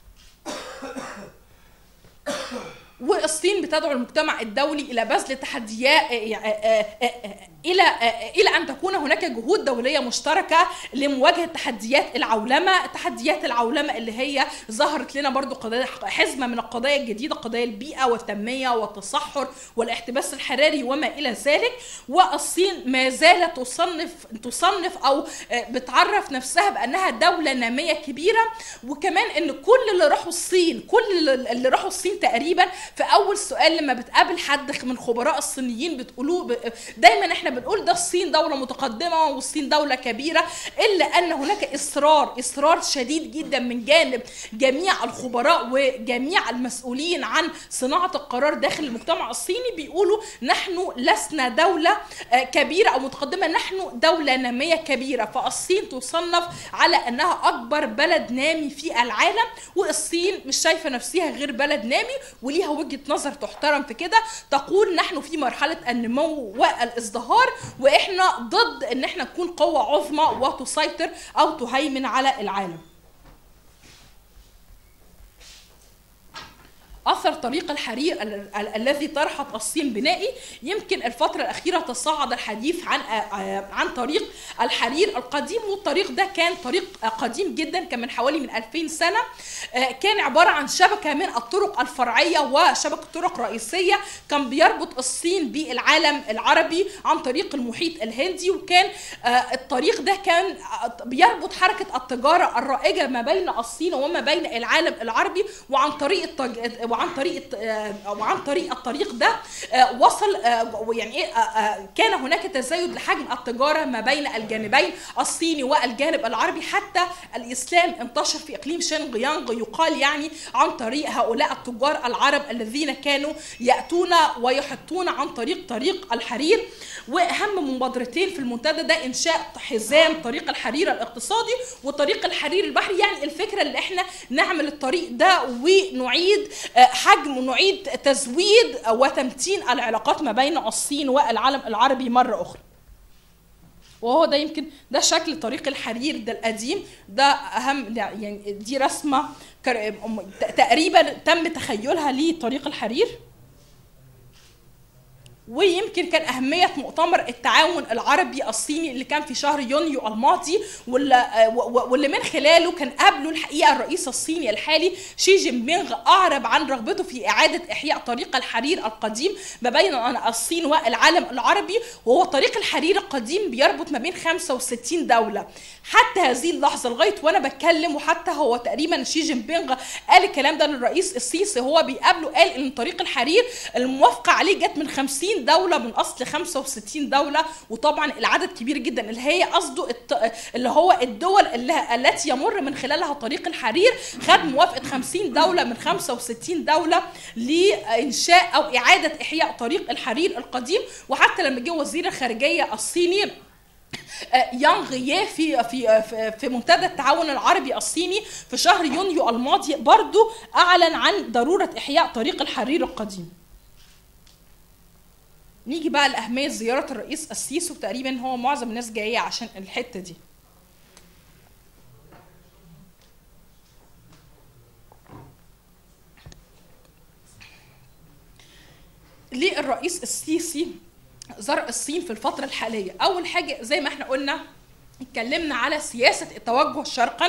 والصين بتدعو المجتمع الدولي الى بذل تحديات الى الى ان تكون هناك جهود دوليه مشتركه لمواجهه تحديات العولمه، تحديات العولمه اللي هي ظهرت لنا برضو قضايا حزمه من القضايا الجديده، قضايا البيئه والتنميه والتصحر والاحتباس الحراري وما الى ذلك. والصين ما زالت تصنف تصنف او بتعرف نفسها بانها دوله ناميه كبيره، وكمان ان كل اللي راحوا الصين كل اللي راحوا الصين تقريبا في اول سؤال لما بتقابل حد من خبراء الصينيين بتقولوه دايما احنا بنقول ده الصين دولة متقدمة والصين دولة كبيرة، إلا أن هناك إصرار إصرار شديد جدا من جانب جميع الخبراء وجميع المسؤولين عن صناعة القرار داخل المجتمع الصيني، بيقولوا نحن لسنا دولة كبيرة أو متقدمة، نحن دولة نامية كبيرة. فالصين تصنف على أنها أكبر بلد نامي في العالم، والصين مش شايفة نفسها غير بلد نامي وليها وجهة نظر تحترم في كده، تقول نحن في مرحلة النمو والازدهار، واحنا ضد ان احنا نكون قوة عظمى وتسيطر او تهيمن على العالم. أثر طريق الحرير ال ال الذي طرحت الصين بنائي. يمكن الفترة الأخيرة تصاعد الحديث عن عن طريق الحرير القديم، والطريق ده كان طريق قديم جدا، كان من حوالي من ألفين سنة، كان عبارة عن شبكة من الطرق الفرعية وشبكة طرق رئيسية، كان بيربط الصين بالعالم العربي عن طريق المحيط الهندي، وكان الطريق ده كان بيربط حركة التجارة الرائجة ما بين الصين وما بين العالم العربي، وعن طريق التج... وعن طريق وعن طريق الطريق ده وصل يعني ايه كان هناك تزايد لحجم التجاره ما بين الجانبين الصيني والجانب العربي، حتى الاسلام انتشر في اقليم شينجيانغ يقال يعني عن طريق هؤلاء التجار العرب الذين كانوا ياتون ويحطون عن طريق طريق الحرير. واهم مبادرتين في المنتدى ده انشاء حزام طريق الحرير الاقتصادي وطريق الحرير البحري، يعني الفكره اللي احنا نعمل الطريق ده ونعيد حجم ونعيد تزويد وتمتين العلاقات ما بين الصين والعالم العربي مرة أخرى. وهو ده يمكن ده شكل طريق الحرير ده القديم، ده أهم يعني دي رسمة تقريبا تم تخيلها لطريق الحرير. ويمكن كان أهمية مؤتمر التعاون العربي الصيني اللي كان في شهر يونيو الماضي، واللي من خلاله كان قبله الحقيقة الرئيس الصيني الحالي شي جين بينغ أعرب عن رغبته في إعادة إحياء طريق الحرير القديم ما بين الصين والعالم العربي. وهو طريق الحرير القديم بيربط ما بين خمسة وستين دولة حتى هذه اللحظة لغاية وأنا بتكلم، وحتى هو تقريبا شي جين بينغ قال الكلام ده للرئيس السيسي هو بيقابله، قال إن طريق الحرير الموافقة عليه جت من خمسين دولة من أصل خمسة وستين دولة، وطبعا العدد كبير جدا اللي هي قصده اللي هو الدول اللي التي يمر من خلالها طريق الحرير خد موافقة خمسين دولة من خمسة وستين دولة لإنشاء أو إعادة إحياء طريق الحرير القديم. وحتى لما جه وزير الخارجية الصيني يانغ يي في في في منتدى التعاون العربي الصيني في شهر يونيو الماضي برضو أعلن عن ضرورة إحياء طريق الحرير القديم. نيجي بقى لأهمية زيارة الرئيس السيسي، وتقريبا هو معظم الناس جاية عشان الحتة دي. ليه الرئيس السيسي زار الصين في الفترة الحالية؟ أول حاجة زي ما احنا قلنا اتكلمنا على سياسة التوجه شرقا،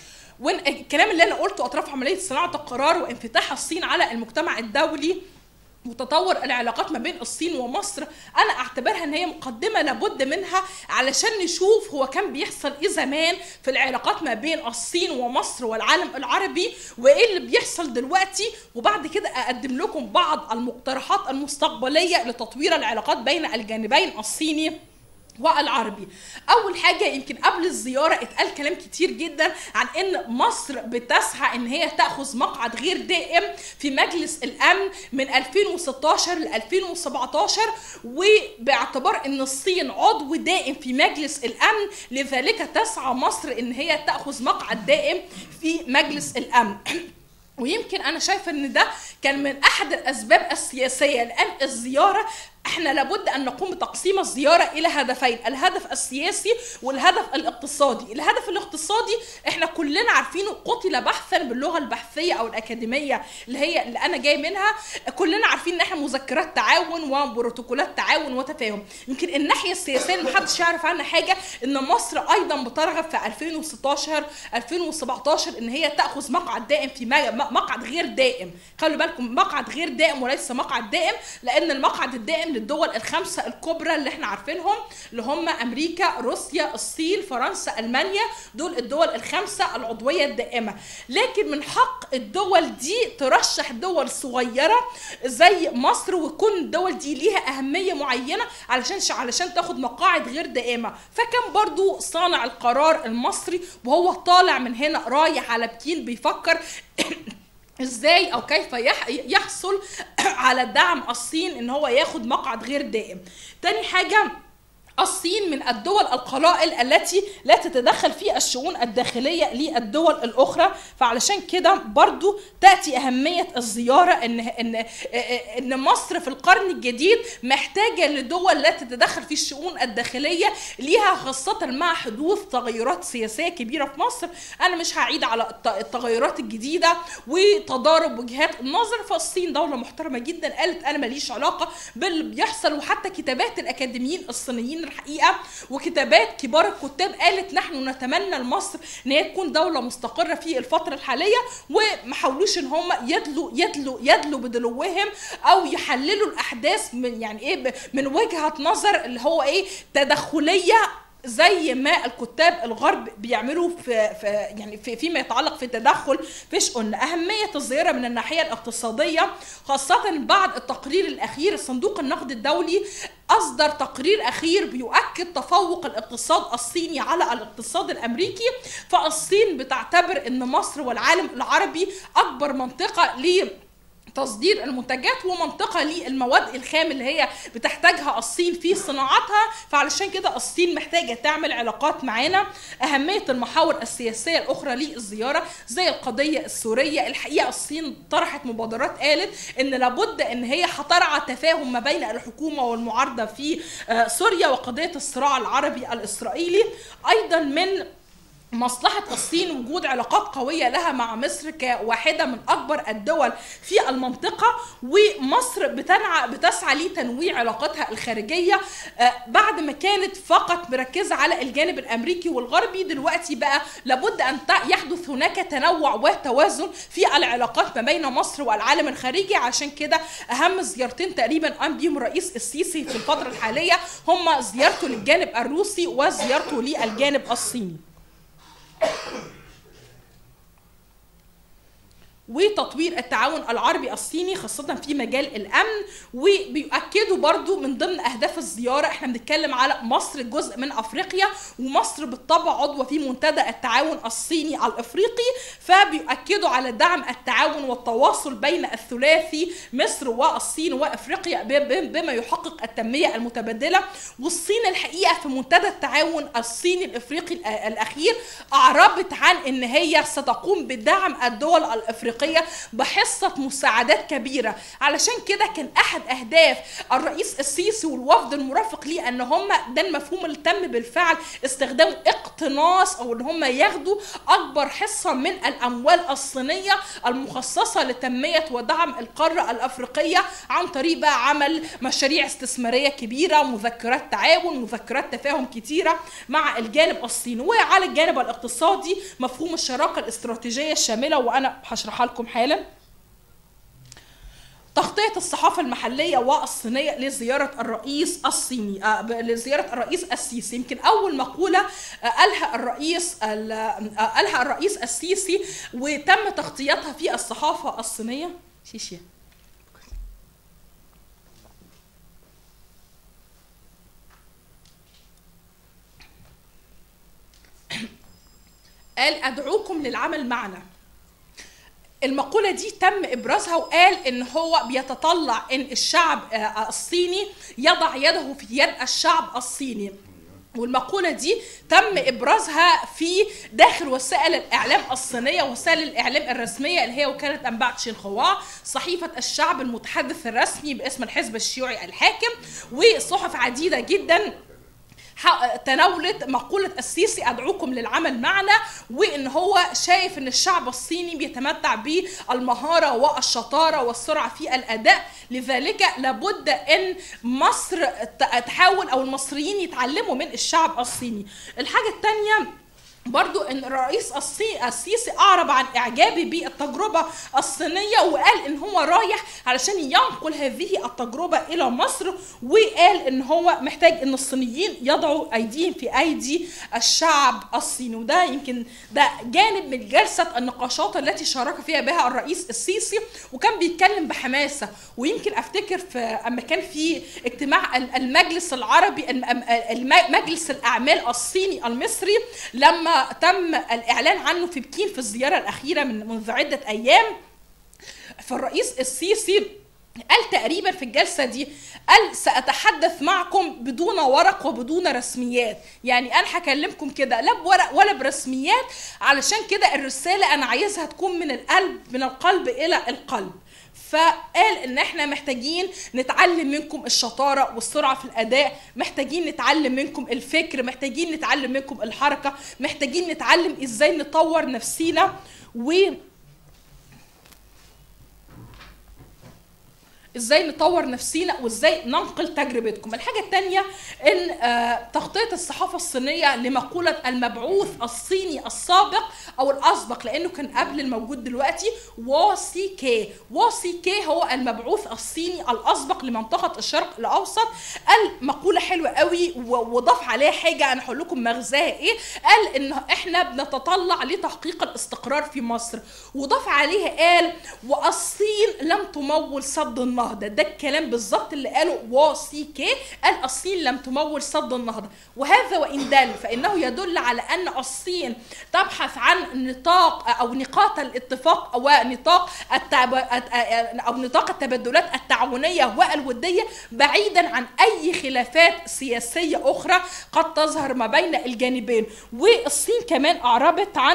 والكلام اللي أنا قلته أطراف عملية صناعة القرار وانفتاح الصين على المجتمع الدولي وتطور العلاقات ما بين الصين ومصر انا اعتبرها ان هي مقدمه لابد منها علشان نشوف هو كان بيحصل ايه زمان في العلاقات ما بين الصين ومصر والعالم العربي وايه اللي بيحصل دلوقتي، وبعد كده اقدم لكم بعض المقترحات المستقبليه لتطوير العلاقات بين الجانبين الصيني والعربي. اول حاجه يمكن قبل الزياره اتقال كلام كتير جدا عن ان مصر بتسعى ان هي تاخذ مقعد غير دائم في مجلس الامن من ألفين وستاشر ل ألفين وسبعتاشر، وباعتبار ان الصين عضو دائم في مجلس الامن لذلك تسعى مصر ان هي تاخذ مقعد دائم في مجلس الامن. ويمكن انا شايفه ان ده كان من احد الاسباب السياسيه، لان الزياره احنا لابد ان نقوم بتقسيم الزياره الى هدفين، الهدف السياسي والهدف الاقتصادي. الهدف الاقتصادي احنا كلنا عارفينه، قتل بحثا باللغه البحثيه او الاكاديميه اللي هي اللي انا جاي منها، كلنا عارفين ان احنا مذكرات تعاون وبروتوكولات تعاون وتفاهم. يمكن الناحيه السياسيه اللي محدش يعرف عنها حاجه ان مصر ايضا بترغب في ألفين وستاشر ألفين وسبعتاشر ان هي تاخذ مقعد دائم في مقعد غير دائم. خلوا بالكم مقعد غير دائم وليس مقعد دائم، لان المقعد الدائم للدول الخمسه الكبرى اللي احنا عارفينهم اللي هم امريكا، روسيا، الصين، فرنسا، المانيا، دول الدول الخمسه العضويه الدائمه. لكن من حق الدول دي ترشح دول صغيره زي مصر، ويكون الدول دي ليها اهميه معينه علشان علشان تاخد مقاعد غير دائمه. فكان برضو صانع القرار المصري وهو طالع من هنا رايح على بكين بيفكر ازاي او كيف يحصل على دعم الصين ان هو ياخد مقعد غير دائم. تاني حاجة، الصين من الدول القلائل التي لا تتدخل في الشؤون الداخلية للدول الأخرى، فعلشان كده برضو تأتي أهمية الزيارة إن إن إن مصر في القرن الجديد محتاجة لدول لا تتدخل في الشؤون الداخلية ليها، خاصة مع حدوث تغيرات سياسية كبيرة في مصر. أنا مش هعيد على التغيرات الجديدة وتضارب وجهات النظر، فالصين دولة محترمة جدا قالت أنا ماليش علاقة باللي بيحصل، وحتى كتابات الأكاديميين الصينيين الحقيقه وكتابات كبار الكتاب قالت نحن نتمنى لمصر ان هي تكون دوله مستقره في الفتره الحاليه، وما حاولوش ان هم يدلوا يدلوا يدلوا بدلوهم او يحللوا الاحداث من يعني ايه من وجهه نظر اللي هو ايه تدخليه زي ما الكتاب الغرب بيعملوا في, في يعني في فيما يتعلق في التدخل في شؤون. اهميه الزياره من الناحيه الاقتصاديه خاصه بعد التقرير الاخير، صندوق النقد الدولي اصدر تقرير اخير بيؤكد تفوق الاقتصاد الصيني على الاقتصاد الامريكي. فالصين بتعتبر ان مصر والعالم العربي اكبر منطقه ل تصدير المنتجات ومنطقة للمواد الخام اللي هي بتحتاجها الصين في صناعتها، فعلشان كده الصين محتاجة تعمل علاقات معانا. أهمية المحاور السياسية الأخرى للزيارة زي القضية السورية، الحقيقة الصين طرحت مبادرات قالت إن لابد إن هي هترعى تفاهم ما بين الحكومة والمعارضة في سوريا وقضية الصراع العربي الإسرائيلي. أيضا من مصلحة الصين وجود علاقات قوية لها مع مصر كواحدة من أكبر الدول في المنطقة، ومصر بتنع بتسعى لتنويع علاقاتها الخارجية. بعد ما كانت فقط مركزة على الجانب الأمريكي والغربي، دلوقتي بقى لابد أن يحدث هناك تنوع وتوازن في العلاقات ما بين مصر والعالم الخارجي. عشان كده أهم زيارتين تقريبا قام بيهم الرئيس السيسي في الفترة الحالية هما زيارته للجانب الروسي وزيارته للجانب الصيني. وتطوير التعاون العربي الصيني خاصة في مجال الأمن، وبيؤكدوا برضو من ضمن أهداف الزيارة احنا بنتكلم على مصر جزء من أفريقيا، ومصر بالطبع عضوة في منتدى التعاون الصيني الأفريقي، فبيؤكدوا على دعم التعاون والتواصل بين الثلاثي مصر والصين وأفريقيا بما يحقق التنمية المتبادلة. والصين الحقيقة في منتدى التعاون الصيني الأفريقي الأخير أعربت عن إن هي ستقوم بدعم الدول الأفريقية بحصة مساعدات كبيرة. علشان كده كان أحد أهداف الرئيس السيسي والوفد المرافق ليه أن هم ده المفهوم اللي تم بالفعل استخدام اقتناص أو أن هم ياخدوا أكبر حصة من الأموال الصينية المخصصة لتنمية ودعم القارة الأفريقية عن طريق بقى عمل مشاريع استثمارية كبيرة، مذكرات تعاون، مذكرات تفاهم كتيرة مع الجانب الصيني. وعلى الجانب الاقتصادي مفهوم الشراكة الاستراتيجية الشاملة، وأنا هشرحها لكم حالا. تغطية الصحافة المحلية والصينية لزيارة الرئيس الصيني آه لزيارة الرئيس السيسي. يمكن أول مقولة آه قالها الرئيس آه قالها الرئيس السيسي وتم تغطيتها في الصحافة الصينية. شيشي قال أدعوكم للعمل معنا. المقولة دي تم إبرازها وقال إن هو بيتطلع إن الشعب الصيني يضع يده في يد الشعب الصيني. والمقولة دي تم إبرازها في داخل وسائل الإعلام الصينية، وسائل الإعلام الرسمية اللي هي وكالة أنباء تشينخوا، صحيفة الشعب المتحدث الرسمي باسم الحزب الشيوعي الحاكم، وصحف عديدة جدا تناولت مقولة السيسي أدعوكم للعمل معنا، وإن هو شايف إن الشعب الصيني بيتمتع بالمهارة والشطارة والسرعة في الأداء، لذلك لابد إن مصر تحاول أو المصريين يتعلموا من الشعب الصيني. الحاجة الثانية برضو ان الرئيس السيسي اعرب عن اعجابه بالتجربه الصينيه، وقال ان هو رايح علشان ينقل هذه التجربه الى مصر، وقال ان هو محتاج ان الصينيين يضعوا ايديهم في ايدي الشعب الصيني. وده يمكن ده جانب من جلسه النقاشات التي شارك فيها بها الرئيس السيسي، وكان بيتكلم بحماسه. ويمكن افتكر في اما كان في اجتماع المجلس العربي مجلس الاعمال الصيني المصري لما تم الإعلان عنه في بكين في الزيارة الأخيرة من منذ عدة أيام، فالرئيس السيسي قال تقريبا في الجلسة دي قال سأتحدث معكم بدون ورق وبدون رسميات، يعني أنا هكلمكم كده لا بورق ولا برسميات، علشان كده الرسالة أنا عايزها تكون من القلب من القلب إلى القلب. فقال ان احنا محتاجين نتعلم منكم الشطارة والسرعة في الاداء، محتاجين نتعلم منكم الفكر، محتاجين نتعلم منكم الحركة، محتاجين نتعلم ازاي نطور نفسينا و ازاي نطور نفسينا وازاي ننقل تجربتكم. الحاجة الثانية ان آه تغطية الصحافة الصينية لمقولة المبعوث الصيني السابق او الاسبق، لانه كان قبل الموجود دلوقتي، وو سي كي. وو سي كي هو المبعوث الصيني الاسبق لمنطقة الشرق الاوسط. قال مقولة حلوة قوي وضاف عليها حاجة انا هقول لكم مغزاها ايه. قال ان احنا بنتطلع لتحقيق الاستقرار في مصر، وضاف عليها قال والصين لم تمول سد النهضة. ده الكلام بالظبط اللي قاله وو سي كي. قال الصين لم تمول سد النهضة، وهذا وإن دل فإنه يدل على أن الصين تبحث عن نطاق أو نقاط الاتفاق أو نطاق التعب أو نطاق التبادلات التعاونية والودية، بعيدا عن أي خلافات سياسية أخرى قد تظهر ما بين الجانبين. والصين كمان أعربت عن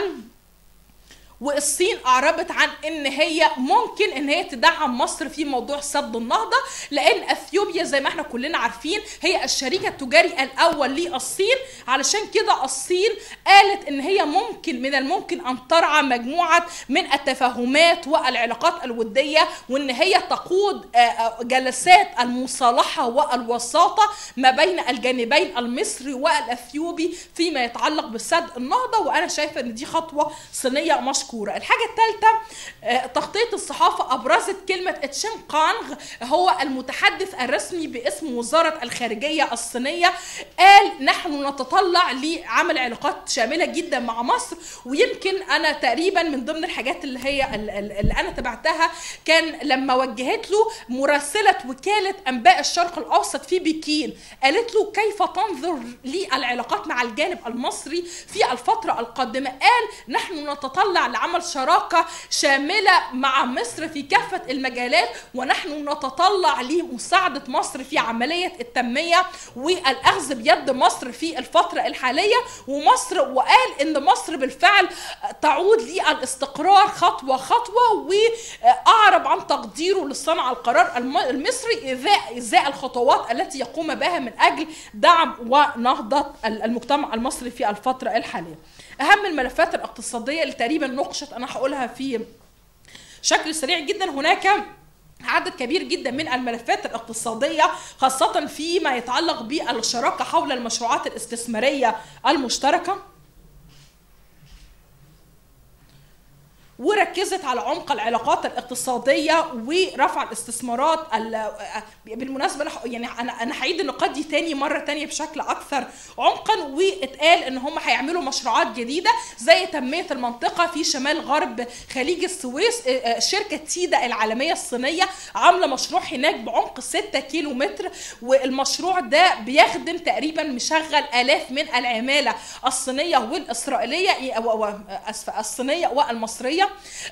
والصين أعربت عن إن هي ممكن إن هي تدعم مصر في موضوع سد النهضة، لأن أثيوبيا زي ما احنا كلنا عارفين هي الشريك التجاري الأول للصين. علشان كده الصين قالت إن هي ممكن من الممكن أن ترعى مجموعة من التفاهمات والعلاقات الودية، وإن هي تقود جلسات المصالحة والوساطة ما بين الجانبين المصري والأثيوبي فيما يتعلق بسد النهضة. وأنا شايفة إن دي خطوة صينية مشكورة. الحاجة الثالثة تغطية الصحافة أبرزت كلمة تشين كانغ، هو المتحدث الرسمي باسم وزارة الخارجية الصينية. قال نحن نتطلع لعمل علاقات شاملة جدا مع مصر. ويمكن أنا تقريبا من ضمن الحاجات اللي هي اللي أنا تبعتها كان لما وجهت له مراسلة وكالة أنباء الشرق الأوسط في بكين، قالت له كيف تنظر للعلاقات مع الجانب المصري في الفترة القادمة. قال نحن نتطلع لعمل شراكة شاملة مع مصر في كافة المجالات، ونحن نتطلع لمساعدة مصر في عملية التنمية والأخذ بيد مصر في الفترة الحالية. ومصر وقال إن مصر بالفعل تعود للاستقرار خطوة خطوة، وأعرب عن تقديره لصنع القرار المصري إزاء إزاء الخطوات التي يقوم بها من أجل دعم ونهضة المجتمع المصري في الفترة الحالية. أهم الملفات الاقتصادية اللي تقريبا نقشت أنا هقولها في شكل سريع جدا. هناك عدد كبير جدا من الملفات الاقتصادية خاصة فيما يتعلق بالشراكة حول المشروعات الاستثمارية المشتركة، وركزت على عمق العلاقات الاقتصاديه ورفع الاستثمارات. بالمناسبه يعني انا انا هعيد النقاط دي تاني مره تانيه بشكل اكثر عمقا، واتقال ان هم هيعملوا مشروعات جديده زي تنميه المنطقه في شمال غرب خليج السويس. شركه تيدا العالميه الصينيه عامله مشروع هناك بعمق ستة كيلو متر، والمشروع ده بيخدم تقريبا مشغل الاف من العماله الصينيه والاسرائيليه الصينيه والمصريه.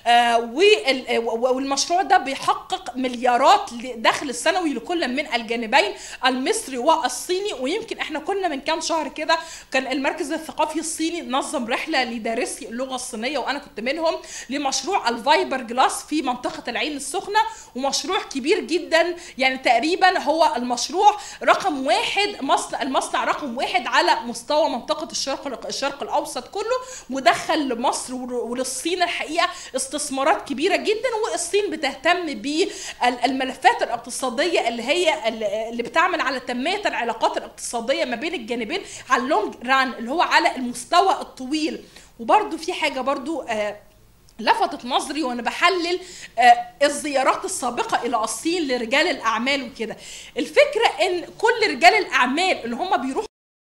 والمشروع ده بيحقق مليارات دخل السنوي لكل من الجانبين المصري والصيني. ويمكن احنا كنا من كام شهر كده كان المركز الثقافي الصيني نظم رحله لدارسي اللغه الصينيه وانا كنت منهم لمشروع الفايبر جلاس في منطقه العين السخنه، ومشروع كبير جدا يعني تقريبا هو المشروع رقم واحد، مصنع المصنع رقم واحد على مستوى منطقه الشرق الشرق الاوسط كله، ودخل لمصر وللصين الحقيقه استثمارات كبيره جدا. والصين بتهتم بالملفات الاقتصاديه اللي هي اللي بتعمل على تنميه العلاقات الاقتصاديه ما بين الجانبين على اللونج ران اللي هو على المستوى الطويل. وبرده في حاجه برده آه لفتت نظري وانا بحلل آه الزيارات السابقه الى الصين لرجال الاعمال وكده. الفكره ان كل رجال الاعمال اللي هم بيروحوا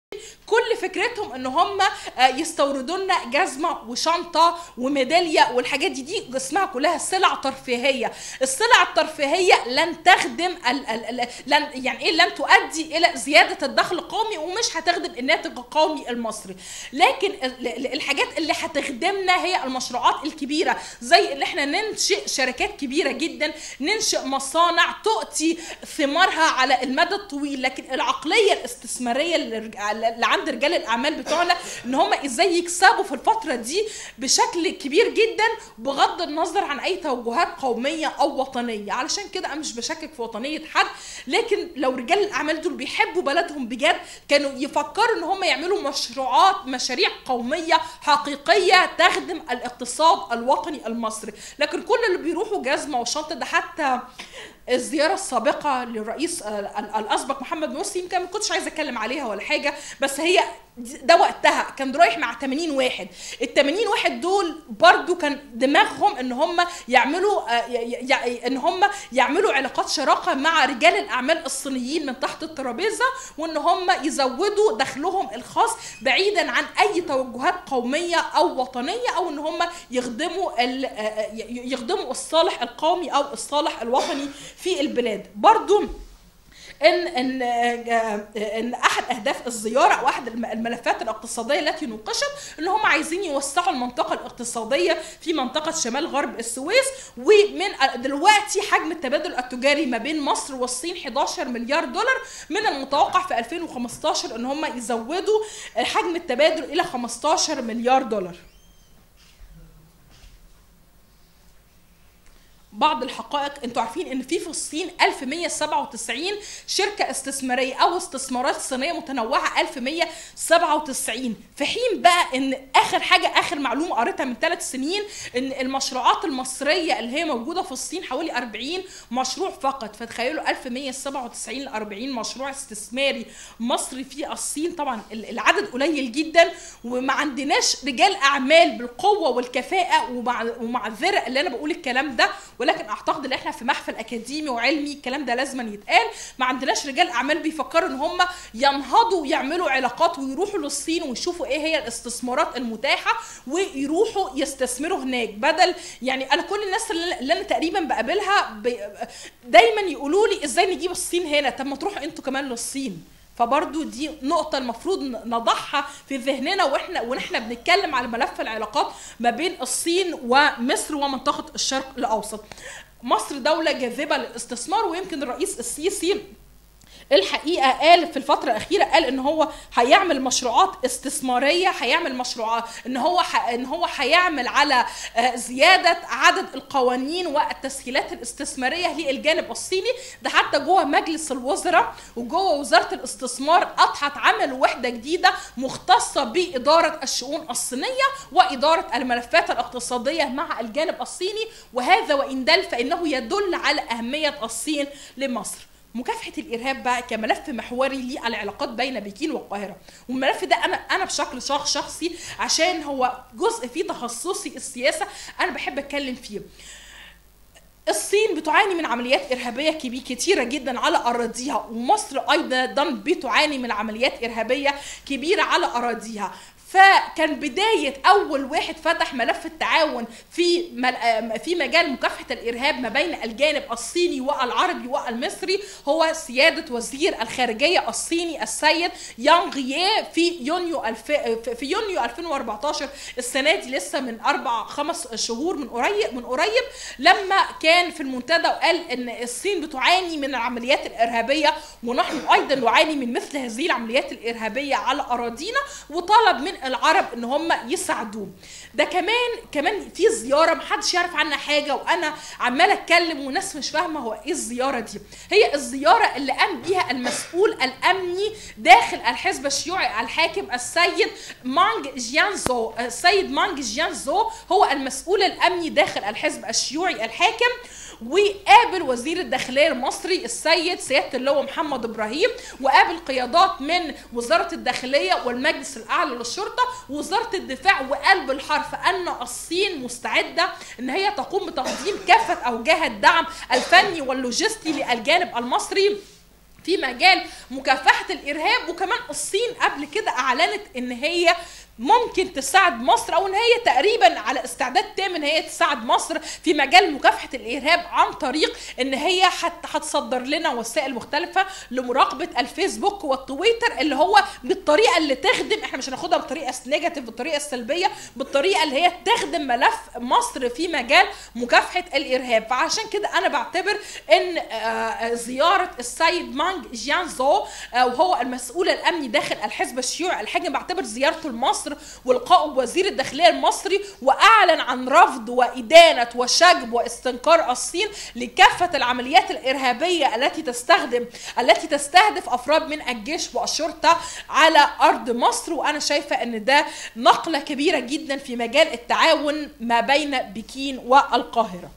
كل فكرتهم ان هم يستوردوا لنا جزمه وشنطه وميداليه والحاجات دي دي اسمها كلها سلع ترفيهيه. السلع الترفيهيه لن تخدم ال ال لن يعني ايه لن تؤدي الى زياده الدخل القومي ومش هتخدم الناتج القومي المصري. لكن الحاجات اللي هتخدمنا هي المشروعات الكبيره، زي اللي احنا ننشئ شركات كبيره جدا، ننشئ مصانع تؤتي ثمارها على المدى الطويل. لكن العقليه الاستثماريه اللي عند رجال الاعمال بتوعنا ان هم ازاي يكسبوا في الفتره دي بشكل كبير جدا بغض النظر عن اي توجهات قوميه او وطنيه. علشان كده انا مش بشكك في وطنيه حد، لكن لو رجال الاعمال دول بيحبوا بلدهم بجد كانوا يفكروا ان هم يعملوا مشروعات مشاريع قوميه حقيقيه تخدم الاقتصاد الوطني المصري. لكن كل اللي بيروحوا جزمه وشنطه، ده حتى الزياره السابقه للرئيس الاسبق محمد مرسي يمكن ما كنتش عايزه اتكلم عليها ولا حاجه، بس هي ده وقتها كان رايح مع ثمانين واحد. ال ثمانين واحد دول برضو كان دماغهم ان هم يعملوا ان هم يعملوا علاقات شراكه مع رجال الاعمال الصينيين من تحت الترابيزه، وان هم يزودوا دخلهم الخاص بعيدا عن اي توجهات قوميه او وطنيه، او ان هم يخدموا يخدموا الصالح القومي او الصالح الوطني في البلاد. برضو ان ان ان احد اهداف الزياره او احد الملفات الاقتصاديه التي نوقشت ان هم عايزين يوسعوا المنطقه الاقتصاديه في منطقه شمال غرب السويس. ومن دلوقتي حجم التبادل التجاري ما بين مصر والصين احد عشر مليار دولار، من المتوقع في ألفين وخمستاشر ان هم يزودوا حجم التبادل الى خمسة عشر مليار دولار. بعض الحقائق، انتوا عارفين ان في في الصين ألف ومية وسبعة وتسعين شركه استثماريه او استثمارات صينيه متنوعه ألف ومية وسبعة وتسعين، في حين بقى ان اخر حاجه اخر معلومه قريتها من ثلاث سنين ان المشروعات المصريه اللي هي موجوده في الصين حوالي أربعين مشروع فقط. فتخيلوا ألف ومية وسبعة وتسعين ل أربعين مشروع استثماري مصري في الصين، طبعا العدد قليل جدا وما عندناش رجال اعمال بالقوه والكفاءه ومع ومعذره اللي انا بقول الكلام ده، ولكن اعتقد ان احنا في محفل اكاديمي وعلمي الكلام ده لازم يتقال. ما عندناش رجال اعمال بيفكروا ان هم ينهضوا ويعملوا علاقات ويروحوا للصين ويشوفوا ايه هي الاستثمارات المتاحه ويروحوا يستثمروا هناك، بدل يعني انا كل الناس اللي انا تقريبا بقابلها دايما يقولوا لي ازاي نجيب الصين هنا، طب ما تروحوا انتوا كمان للصين. فبرضو دي نقطة المفروض نضعها في ذهننا واحنا ونحن بنتكلم على ملف العلاقات ما بين الصين ومصر ومنطقة الشرق الأوسط. مصر دولة جاذبة للاستثمار، ويمكن الرئيس السيسي الحقيقه قال في الفتره الاخيره قال ان هو هيعمل مشروعات استثماريه، هيعمل مشروعات ان هو ح... ان هو هيعمل على زياده عدد القوانين والتسهيلات الاستثماريه للجانب الصيني. ده حتى جوه مجلس الوزراء وجوه وزاره الاستثمار اضحت عمل وحده جديده مختصه باداره الشؤون الصينيه واداره الملفات الاقتصاديه مع الجانب الصيني، وهذا وان دل فانه يدل على اهميه الصين لمصر. مكافحه الارهاب بقى كملف محوري للعلاقات بين بكين والقاهره، والملف ده انا انا بشكل شخص شخصي عشان هو جزء في تخصصي السياسه انا بحب اتكلم فيه. الصين بتعاني من عمليات إرهابية كتيرة جدا على أراضيها، ومصر أيضا بتعاني من عمليات إرهابية كبيرة على أراضيها. فكان بداية أول واحد فتح ملف التعاون في في مجال مكافحة الإرهاب ما بين الجانب الصيني والعربي والمصري هو سيادة وزير الخارجية الصيني السيد يانغ يي في يونيو الف... في يونيو ألفين وأربعتاشر السنة دي، لسه من أربع خمس شهور من قريب من قريب لما كان في المنتدى وقال إن الصين بتعاني من العمليات الإرهابية ونحن أيضا نعاني من مثل هذه العمليات الإرهابية على أراضينا، وطلب من العرب ان هم يساعدوه. ده كمان كمان في زياره محدش يعرف عنها حاجه، وانا عماله اتكلم وناس مش فاهمه هو ايه الزياره دي. هي الزياره اللي قام بيها المسؤول الامني داخل الحزب الشيوعي الحاكم السيد مانج جيانزو. السيد مانج جيانزو هو المسؤول الامني داخل الحزب الشيوعي الحاكم، وقابل وزير الداخليه المصري السيد سياده اللواء محمد ابراهيم، وقابل قيادات من وزاره الداخليه والمجلس الاعلى للشرطه ووزاره الدفاع، وقال بالحرف ان الصين مستعده ان هي تقوم بتقديم كافه اوجه الدعم الفني واللوجستي للجانب المصري في مجال مكافحه الارهاب. وكمان الصين قبل كده اعلنت ان هي ممكن تساعد مصر، او ان هي تقريبا على استعداد تام ان هي تساعد مصر في مجال مكافحه الارهاب عن طريق ان هي هتصدر لنا وسائل مختلفه لمراقبه الفيسبوك والتويتر، اللي هو بالطريقه اللي تخدم، احنا مش هناخدها بالطريقه النيجاتيف بالطريقه السلبيه، بالطريقه اللي هي تخدم ملف مصر في مجال مكافحه الارهاب. فعشان كده انا بعتبر ان زياره السيد مانج جيانزو وهو المسؤول الامني داخل الحزب الشيوعي الحاكم، بعتبر زيارته لمصر ولقائه بوزير الداخليه المصري، واعلن عن رفض وادانه وشجب واستنكار الصين لكافه العمليات الارهابيه التي تستخدم التي تستهدف افراد من الجيش والشرطه على ارض مصر. وانا شايفه ان ده نقله كبيره جدا في مجال التعاون ما بين بكين والقاهره.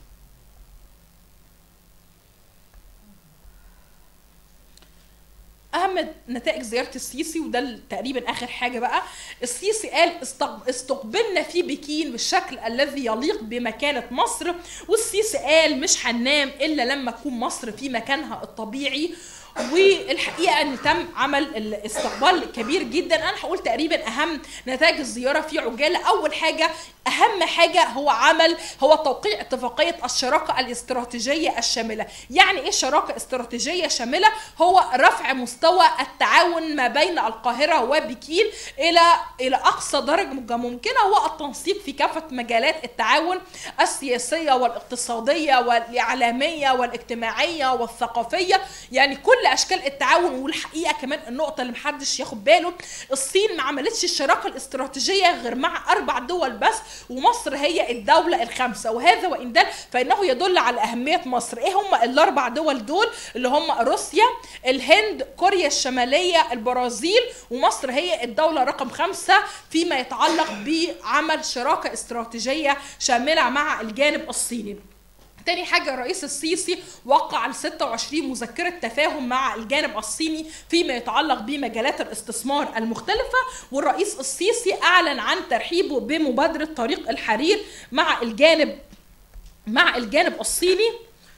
اهم نتائج زياره السيسي، وده تقريبا اخر حاجه بقى، السيسي قال استقبلنا في بكين بالشكل الذي يليق بمكانه مصر، والسيسي قال مش هننام الا لما تكون مصر في مكانها الطبيعي. والحقيقه ان تم عمل الاستقبال كبير جدا. انا هقول تقريبا اهم نتائج الزياره في عجاله. اول حاجه اهم حاجه هو عمل هو توقيع اتفاقيه الشراكه الاستراتيجيه الشامله. يعني ايه شراكه استراتيجيه شامله؟ هو رفع مستوى التعاون ما بين القاهره وبكين الى الى اقصى درجه ممكنه، هو التنسيق في كافه مجالات التعاون السياسيه والاقتصاديه والاعلاميه والاجتماعيه والثقافيه، يعني كل اشكال التعاون. والحقيقه كمان النقطه اللي محدش ياخد باله، الصين ما عملتش الشراكه الاستراتيجيه غير مع اربع دول بس، ومصر هي الدوله الخامسه، وهذا وان دل فانه يدل على اهميه مصر. ايه هم الاربع دول دول؟ اللي هم روسيا، الهند، كوريا الشماليه، البرازيل، ومصر هي الدوله رقم خمسه فيما يتعلق بعمل شراكه استراتيجيه شامله مع الجانب الصيني. تاني حاجة، الرئيس السيسي وقع على ستة وعشرين مذكرة تفاهم مع الجانب الصيني فيما يتعلق بمجالات الاستثمار المختلفة، والرئيس السيسي أعلن عن ترحيبه بمبادرة طريق الحرير مع الجانب مع الجانب الصيني،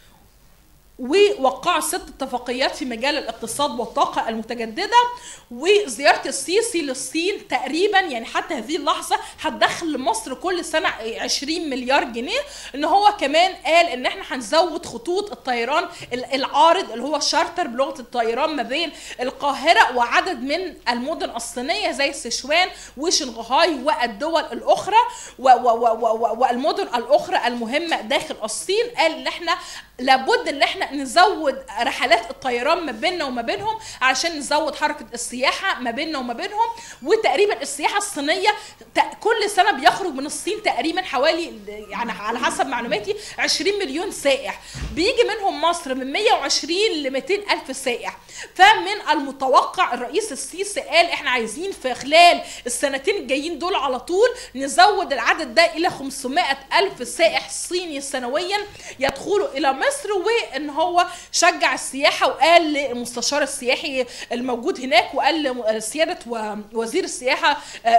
ووقعوا ست اتفاقيات في مجال الاقتصاد والطاقة المتجددة. وزيارة السيسي للصين تقريبا يعني حتى هذه اللحظة هتدخل لمصر كل سنة عشرين مليار جنيه. ان هو كمان قال ان احنا هنزود خطوط الطيران العارض اللي هو شارتر بلغة الطيران ما بين القاهرة وعدد من المدن الصينية زي سيشوان وشنغهاي والدول الاخرى والمدن الاخرى المهمة داخل الصين. قال ان احنا لابد ان احنا نزود رحلات الطيران ما بيننا وما بينهم عشان نزود حركه السياحه ما بيننا وما بينهم. وتقريبا السياحه الصينيه كل سنه بيخرج من الصين تقريبا حوالي، يعني على حسب معلوماتي، عشرين مليون سائح، بيجي منهم مصر من مية وعشرين ل مئتين الف سائح. فمن المتوقع الرئيس السيسي قال احنا عايزين في خلال السنتين الجايين دول على طول نزود العدد ده الى خمسمائة الف سائح صيني سنويا يدخلوا الى مصر. مصر، وان هو شجع السياحه وقال للمستشار السياحي الموجود هناك، وقال لسياده وزير السياحه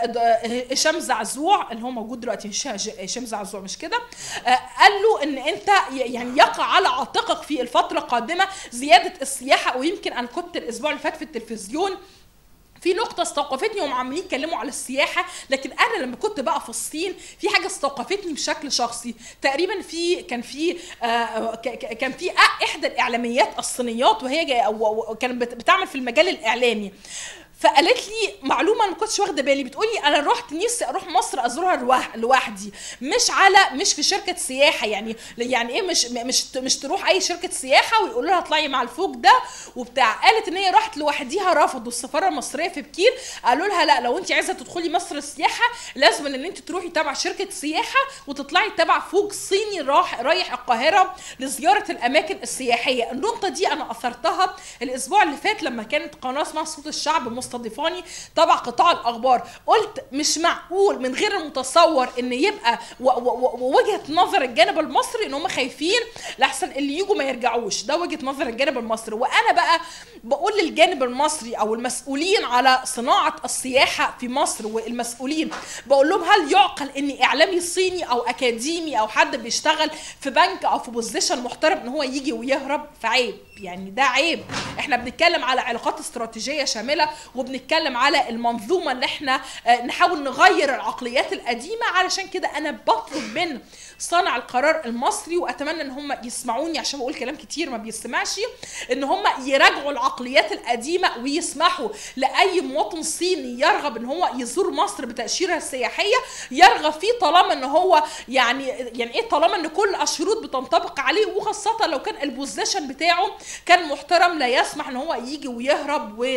هشام زعزوع اللي هو موجود دلوقتي، هشام زعزوع مش كده، قال له ان انت يعني يقع على عاتقك في الفتره القادمه زياده السياحه. ويمكن انا كنت الاسبوع اللي فات في التلفزيون في نقطة استوقفتني وهم عمالين يتكلموا على السياحة، لكن أنا لما كنت بقى في الصين في حاجة استوقفتني بشكل شخصي. تقريبا في كان في آه كان في إحدى الإعلاميات الصينيات وهي جاية كانت بتعمل في المجال الإعلامي، فقالت لي معلومه انا ما كنتش واخده بالي، بتقولي انا رحت نفسي اروح مصر ازورها لوحدي، مش على مش في شركه سياحه، يعني يعني ايه مش مش مش تروح اي شركه سياحه ويقولوا لها اطلعي مع الفوج ده وبتاع. قالت ان هي راحت لوحديها، رفضوا السفاره المصريه في بكين، قالوا لها لا لو انت عايزه تدخلي مصر السياحه لازم ان انت تروحي تبع شركه سياحه وتطلعي تبع فوج صيني راح رايح القاهره لزياره الاماكن السياحيه. النقطه دي انا اثرتها الاسبوع اللي فات لما كانت قناه اسمها صوت الشعب مستضيفاني تبع قطاع الاخبار، قلت مش معقول من غير المتصور ان يبقى ووجهه نظر الجانب المصري ان هم خايفين لحسن اللي يجوا ما يرجعوش، ده وجهه نظر الجانب المصري. وانا بقى بقول للجانب المصري او المسؤولين على صناعه السياحه في مصر والمسؤولين، بقول لهم هل يعقل ان اعلامي صيني او اكاديمي او حد بيشتغل في بنك او في بوزيشن محترم ان هو يجي ويهرب؟ فعيب، يعني ده عيب. احنا بنتكلم على علاقات استراتيجيه شامله وبنتكلم على المنظومه اللي احنا نحاول نغير العقليات القديمه. علشان كده انا بطلب من صانع القرار المصري، واتمنى ان هم يسمعوني عشان بقول كلام كتير ما بيسمعش، ان هم يراجعوا العقليات القديمه ويسمحوا لاي مواطن صيني يرغب ان هو يزور مصر بتاشيره سياحيه يرغب فيه، طالما ان هو يعني يعني ايه طالما ان كل الشروط بتنطبق عليه، وخاصه لو كان البوزيشن بتاعه كان محترم لا يسمح ان هو يجي ويهرب. و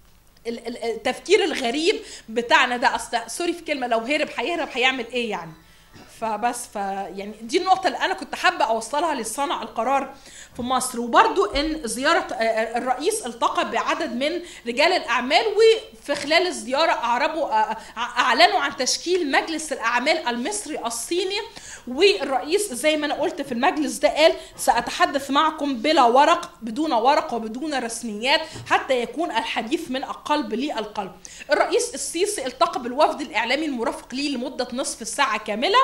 التفكير الغريب بتاعنا ده، اصل سوري في كلمه، لو هرب هيهرب هيعمل ايه يعني؟ فبس ف يعني دي النقطه اللي انا كنت حابه اوصلها لصانع القرار في مصر. وبرضو ان زياره الرئيس التقى بعدد من رجال الاعمال، وفي خلال الزياره اعربوا اعلنوا عن تشكيل مجلس الاعمال المصري الصيني. والرئيس زي ما انا قلت في المجلس ده قال ساتحدث معكم بلا ورق، بدون ورق وبدون رسميات، حتى يكون الحديث من القلب للقلب. الرئيس السيسي التقى بالوفد الاعلامي المرافق ليه لمده نصف ساعه كامله،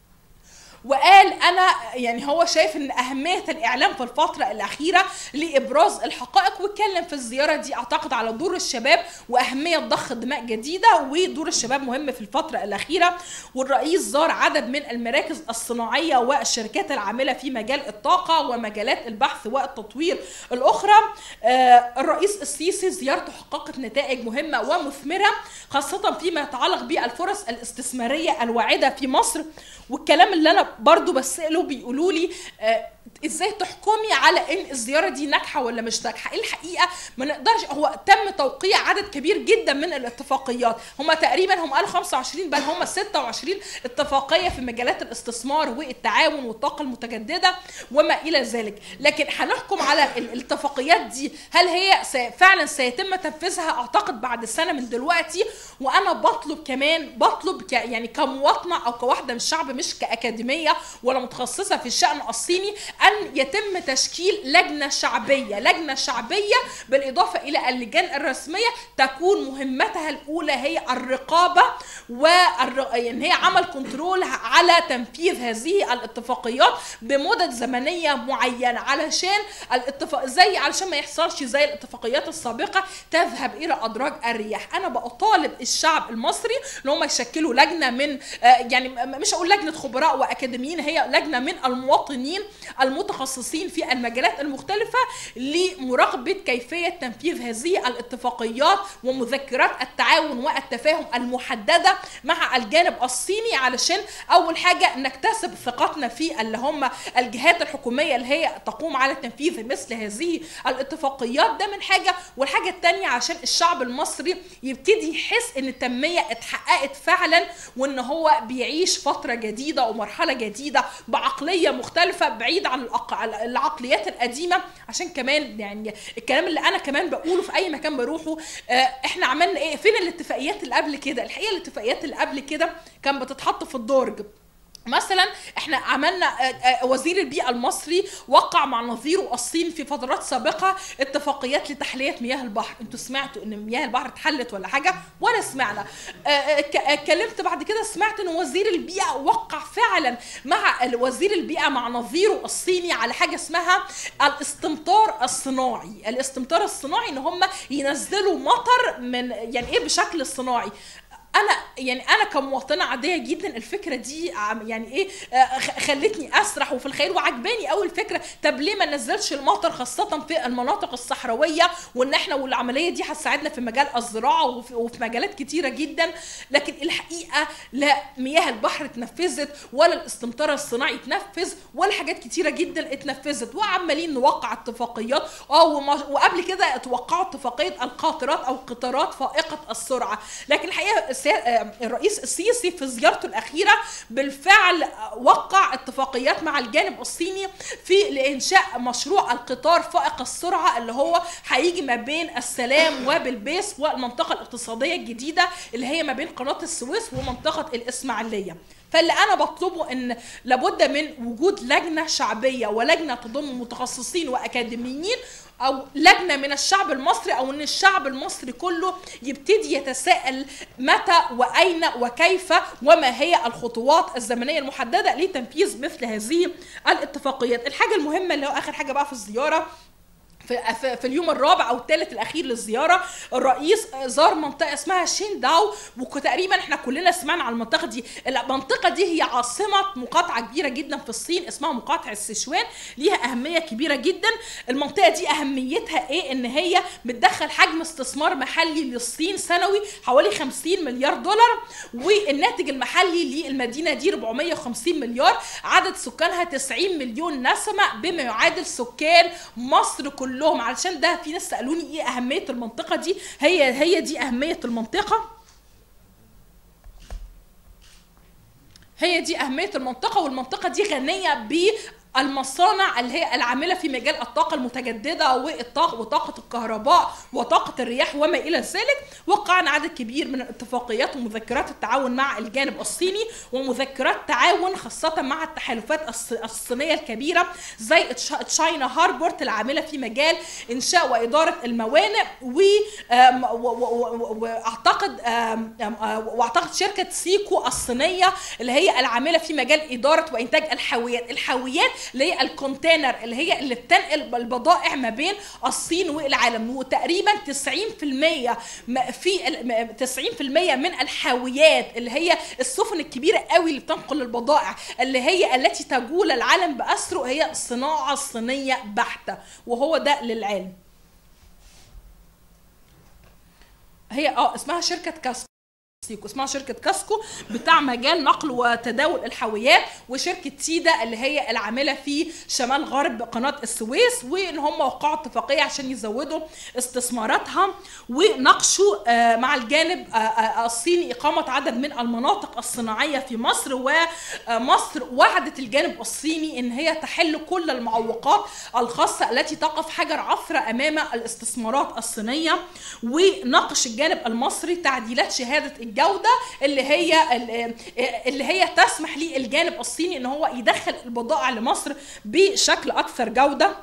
وقال انا يعني هو شايف ان اهميه الاعلام في الفتره الاخيره لابراز الحقائق، واتكلم في الزياره دي اعتقد على دور الشباب واهميه ضخ دماء جديده، ودور الشباب مهم في الفتره الاخيره. والرئيس زار عدد من المراكز الصناعيه والشركات العامله في مجال الطاقه ومجالات البحث والتطوير الاخرى. آه الرئيس السيسي زيارته حققت نتائج مهمه ومثمره، خاصه فيما يتعلق بالفرص الاستثماريه الواعده في مصر. والكلام اللي انا برضو بسأله بيقولوا لي آه ازاي تحكمي على ان الزياره دي ناجحه ولا مش ناجحه؟ الحقيقه ما نقدرش، هو تم توقيع عدد كبير جدا من الاتفاقيات، هم تقريبا هم قالوا خمسة وعشرين بل هم ستة وعشرين اتفاقيه في مجالات الاستثمار والتعاون والطاقه المتجدده وما الى ذلك. لكن هنحكم على الاتفاقيات دي هل هي فعلا سيتم تنفيذها؟ اعتقد بعد سنه من دلوقتي. وانا بطلب كمان بطلب ك يعني كمواطنه او كواحده من الشعب مش كاكاديميه ولا متخصصه في الشان الصيني أن يتم تشكيل لجنة شعبية، لجنة شعبية بالإضافة إلى اللجان الرسمية تكون مهمتها الأولى هي الرقابة والر... يعني هي عمل كنترول على تنفيذ هذه الاتفاقيات بمدد زمنية معينة، علشان الاتفاق زي علشان ما يحصلش زي الاتفاقيات السابقة تذهب إلى أدراج الرياح. أنا بطالب الشعب المصري إن هم يشكلوا لجنة من يعني مش أقول لجنة خبراء وأكاديميين، هي لجنة من المواطنين المتخصصين في المجالات المختلفة لمراقبة كيفية تنفيذ هذه الاتفاقيات ومذكرات التعاون والتفاهم المحددة مع الجانب الصيني، علشان أول حاجة نكتسب ثقتنا في اللي هم الجهات الحكومية اللي هي تقوم على تنفيذ مثل هذه الاتفاقيات، ده من حاجة. والحاجة التانية عشان الشعب المصري يبتدي يحس ان التنمية اتحققت فعلا، وان هو بيعيش فترة جديدة ومرحلة جديدة بعقلية مختلفة بعيد عن العقليات القديمه. عشان كمان يعني الكلام اللي انا كمان بقوله في اي مكان بروحه، احنا عملنا ايه؟ فين الاتفاقيات اللي قبل كده؟ الحقيقه الاتفاقيات اللي قبل كده كان بتتحط في الدرج مثلا احنا عملنا وزير البيئة المصري وقع مع نظيره الصين في فترات سابقة اتفاقيات لتحلية مياه البحر. انتوا سمعتوا ان مياه البحر اتحلت ولا حاجة؟ ولا سمعنا. اتكلمت بعد كده سمعت ان وزير البيئة وقع فعلا مع وزير البيئة مع نظيره الصيني على حاجة اسمها الاستمطار الصناعي. الاستمطار الصناعي ان هم ينزلوا مطر من يعني ايه بشكل صناعي. انا يعني انا كمواطنه عاديه جدا الفكره دي يعني ايه خلتني اسرح وفي الخيال وعجباني قوي الفكره. طب ليه ما ننزلش المطر خاصه في المناطق الصحراويه، وان احنا والعمليه دي هتساعدنا في مجال الزراعه وفي, وفي مجالات كتيره جدا. لكن الحقيقه لا مياه البحر اتنفذت ولا الاستمطار الصناعي اتنفذ ولا حاجات كتيره جدا اتنفذت، وعمالين نوقع اتفاقيات. اه وقبل كده اتوقعوا اتفاقيه القاطرات او قطارات فائقه السرعه. لكن الحقيقه الرئيس السيسي في زيارته الأخيرة بالفعل وقع اتفاقيات مع الجانب الصيني في لإنشاء مشروع القطار فائق السرعة اللي هو هيجي ما بين السلام وبلبيس والمنطقة الاقتصادية الجديدة اللي هي ما بين قناة السويس ومنطقة الإسماعيلية. فاللي انا بطلبه ان لابد من وجود لجنه شعبيه ولجنه تضم متخصصين واكاديميين او لجنه من الشعب المصري، او ان الشعب المصري كله يبتدي يتساءل متى واين وكيف وما هي الخطوات الزمنيه المحدده لتنفيذ مثل هذه الاتفاقيات. الحاجه المهمه اللي هو اخر حاجه بقى في الزياره في, في اليوم الرابع او الثالث الاخير للزياره، الرئيس زار منطقه اسمها شينداو، وتقريبا احنا كلنا سمعنا عن المنطقه دي. المنطقه دي هي عاصمه مقاطعه كبيره جدا في الصين اسمها مقاطعه السيشوان، ليها اهميه كبيره جدا. المنطقه دي اهميتها ايه؟ ان هي بتدخل حجم استثمار محلي للصين سنوي حوالي خمسين مليار دولار، والناتج المحلي للمدينه دي أربعمية وخمسين مليار، عدد سكانها تسعين مليون نسمه بما يعادل سكان مصر كلها لهم. علشان ده في ناس سالوني ايه اهميه المنطقه دي، هي هي دي اهميه المنطقه هي دي اهميه المنطقه والمنطقه دي غنيه ب المصانع اللي هي العامله في مجال الطاقه المتجدده والطاقه وطاقه الكهرباء وطاقه الرياح وما الى ذلك. وقعنا عدد كبير من الاتفاقيات ومذكرات التعاون مع الجانب الصيني ومذكرات تعاون خاصه مع التحالفات الصينيه الكبيره زي تشاينا هاربورت العامله في مجال انشاء واداره الموانئ، واعتقد واعتقد شركه سيكو الصينيه اللي هي العامله في مجال اداره وانتاج الحاويات. الحاويات اللي هي الكونتينر اللي هي اللي بتنقل البضائع ما بين الصين والعالم، وتقريبا تسعين في المية في تسعين في المية من الحاويات اللي هي السفن الكبيره قوي اللي بتنقل البضائع اللي هي التي تجول العالم باسره هي الصناعه الصينيه بحته، وهو ده للعلم. هي اه اسمها شركه كاسكو اسمها شركة كاسكو بتاع مجال نقل وتداول الحاويات، وشركة تيدا اللي هي العاملة في شمال غرب قناة السويس، وان هم وقعوا اتفاقية عشان يزودوا استثماراتها وناقشوا مع الجانب الصيني إقامة عدد من المناطق الصناعية في مصر. ومصر وعدت الجانب الصيني ان هي تحل كل المعوقات الخاصة التي تقف حجر عثرة امام الاستثمارات الصينية. وناقش الجانب المصري تعديلات شهادة الجودة اللي هي اللي هي تسمح للجانب الصيني ان هو يدخل البضائع لمصر بشكل اكثر جودة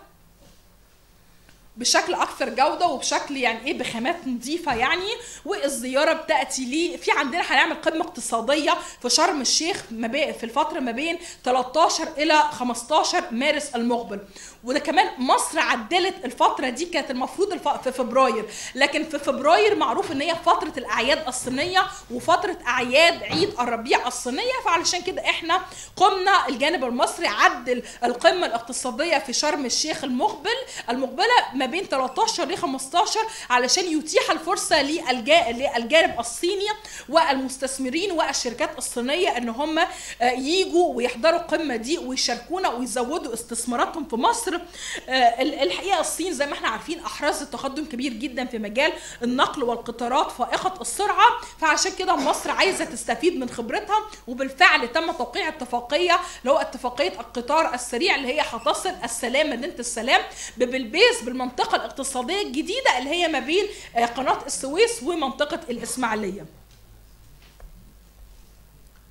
بشكل اكثر جوده وبشكل يعني ايه بخامات نظيفه يعني. والزياره بتاتي لي في عندنا هنعمل قمه اقتصاديه في شرم الشيخ في الفتره ما بين تلتاشر الى خمستاشر مارس المقبل. وده كمان مصر عدلت الفتره دي، كانت المفروض في فبراير، لكن في فبراير معروف ان هي فتره الاعياد الصينيه وفتره اعياد عيد الربيع الصينيه، فعلشان كده احنا قمنا الجانب المصري عدل القمه الاقتصاديه في شرم الشيخ المقبل المقبله ما بين تلتاشر ل خمستاشر علشان يتيح الفرصه للجانب الصيني والمستثمرين والشركات الصينيه ان هم ييجوا ويحضروا القمه دي ويشاركونا ويزودوا استثماراتهم في مصر. الحقيقه الصين زي ما احنا عارفين احرزت تقدم كبير جدا في مجال النقل والقطارات فائقه السرعه، فعشان كده مصر عايزه تستفيد من خبرتها، وبالفعل تم توقيع اتفاقيه اللي هو اتفاقيه القطار السريع اللي هي هتصل السلام مدينه السلام ببلبيس بالمنطقه الاقتصاديه الجديده اللي هي ما بين قناه السويس ومنطقه الاسماعيليه.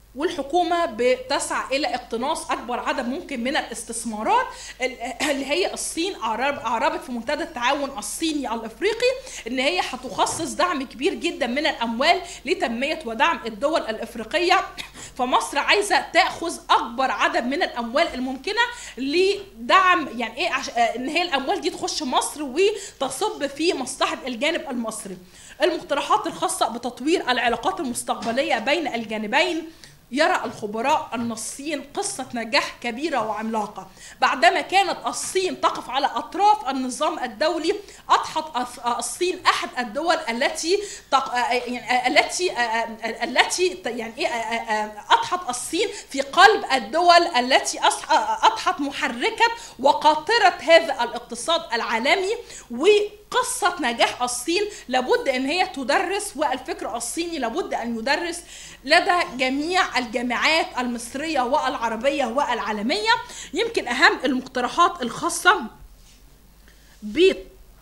والحكومة بتسعى إلى اقتناص أكبر عدد ممكن من الاستثمارات اللي هي الصين أعربت في منتدى التعاون الصيني الأفريقي إن هي هتخصص دعم كبير جدا من الأموال لتنمية ودعم الدول الأفريقية. فمصر عايزة تأخذ أكبر عدد من الأموال الممكنة لدعم يعني إيه عش... إن هي الأموال دي تخش مصر وتصب في مصلحة الجانب المصري. المقترحات الخاصة بتطوير العلاقات المستقبلية بين الجانبين. يرى الخبراء أن الصين قصة نجاح كبيرة وعملاقة بعدما كانت الصين تقف على أطراف النظام الدولي. أضحت الصين أحد الدول التي تق... يعني التي التي يعني أضحت الصين في قلب الدول التي أضحت محركة وقاطرة هذا الاقتصاد العالمي. و قصة نجاح الصين لابد ان هي تدرس، والفكر الصيني لابد ان يدرس لدى جميع الجامعات المصرية والعربية والعالمية. يمكن اهم المقترحات الخاصة ب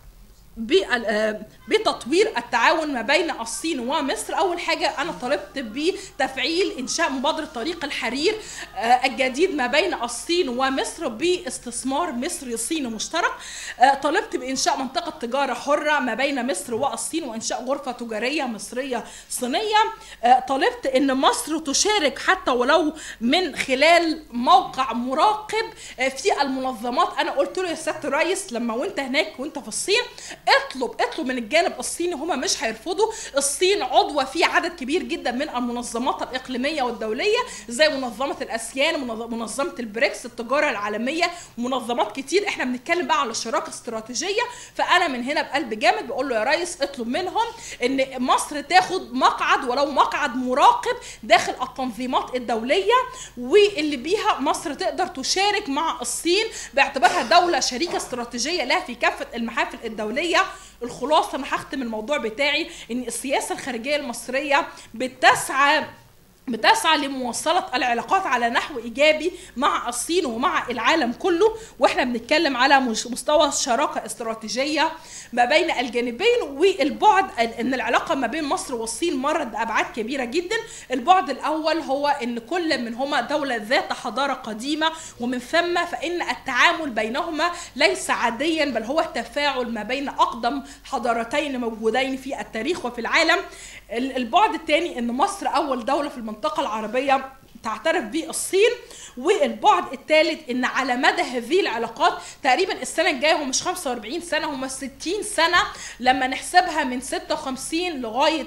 بتطوير التعاون ما بين الصين ومصر. اول حاجه انا طلبت بتفعيل انشاء مبادره طريق الحرير الجديد ما بين الصين ومصر باستثمار مصري صيني مشترك. طلبت بانشاء منطقه تجاره حره ما بين مصر والصين وانشاء غرفه تجاريه مصريه صينيه. طلبت ان مصر تشارك حتى ولو من خلال موقع مراقب في المنظمات. انا قلت له يا سياده الرئيس لما وانت هناك وانت في الصين اطلب اطلب من الجانب الصيني، هما مش هيرفضوا. الصين عضوه في عدد كبير جدا من المنظمات الاقليميه والدوليه زي منظمه الاسيان، منظمه البريكس، التجاره العالميه، منظمات كتير. احنا بنتكلم بقى على الشراكه الاستراتيجيه. فانا من هنا بقلب جامد بقول له يا ريس اطلب منهم ان مصر تاخد مقعد ولو مقعد مراقب داخل التنظيمات الدوليه، واللي بيها مصر تقدر تشارك مع الصين باعتبارها دوله شريكه استراتيجيه لها في كافه المحافل الدوليه. الخلاصه انا هختم الموضوع بتاعي ان السياسه الخارجيه المصريه بتسعى بتسعى لمواصلة العلاقات على نحو إيجابي مع الصين ومع العالم كله. وإحنا بنتكلم على مستوى شراكة استراتيجية ما بين الجانبين. والبعد أن العلاقة ما بين مصر والصين مرت بأبعاد كبيرة جدا. البعد الأول هو أن كل منهما دولة ذات حضارة قديمة، ومن ثم فإن التعامل بينهما ليس عاديا بل هو تفاعل ما بين أقدم حضارتين موجودين في التاريخ وفي العالم. البعد الثاني أن مصر أول دولة في المنطقة العربية تعترف به الصين. والبعد الثالث ان على مدى هذه العلاقات تقريبا السنه الجايه هم مش خمسة وأربعين سنه، هم ستين سنه لما نحسبها من ستة وخمسين لغايه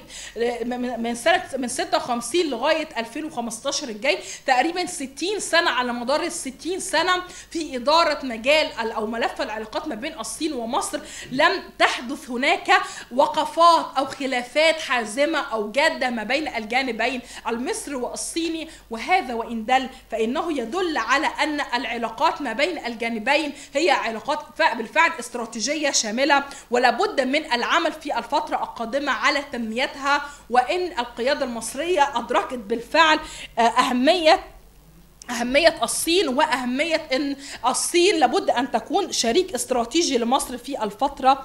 من سنه من ستة وخمسين لغايه ألفين وخمستاشر الجاي، تقريبا ستين سنه على مدار ال ستين سنه في اداره مجال او ملف العلاقات ما بين الصين ومصر لم تحدث هناك وقفات او خلافات حازمه او جاده ما بين الجانبين المصري والصيني. وهذا وإن دل فإنه يدل على أن العلاقات ما بين الجانبين هي علاقات بالفعل استراتيجية شاملة، ولا بد من العمل في الفترة القادمة على تنميتها. وإن القيادة المصرية أدركت بالفعل أهمية أهمية الصين وأهمية أن الصين لابد أن تكون شريك استراتيجي لمصر في الفترة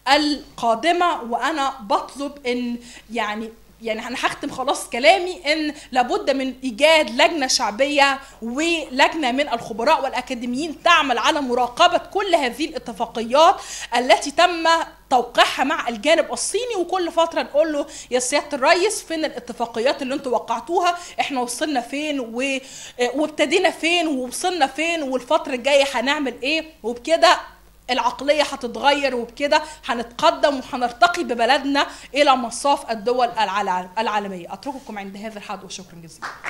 القادمة. وأنا بطلب أن يعني يعني أنا هختم خلاص كلامي إن لابد من إيجاد لجنة شعبية ولجنة من الخبراء والأكاديميين تعمل على مراقبة كل هذه الاتفاقيات التي تم توقيعها مع الجانب الصيني. وكل فترة نقول له يا سيادة الرئيس فين الاتفاقيات اللي انتوا وقعتوها، احنا وصلنا فين و... وابتدينا فين ووصلنا فين، والفترة الجاية هنعمل ايه. وبكده العقلية هتتغير، وبكده هنتقدم وهنرتقي ببلدنا إلى مصاف الدول العالمية. أترككم عند هذا الحد وشكرا جزيلا.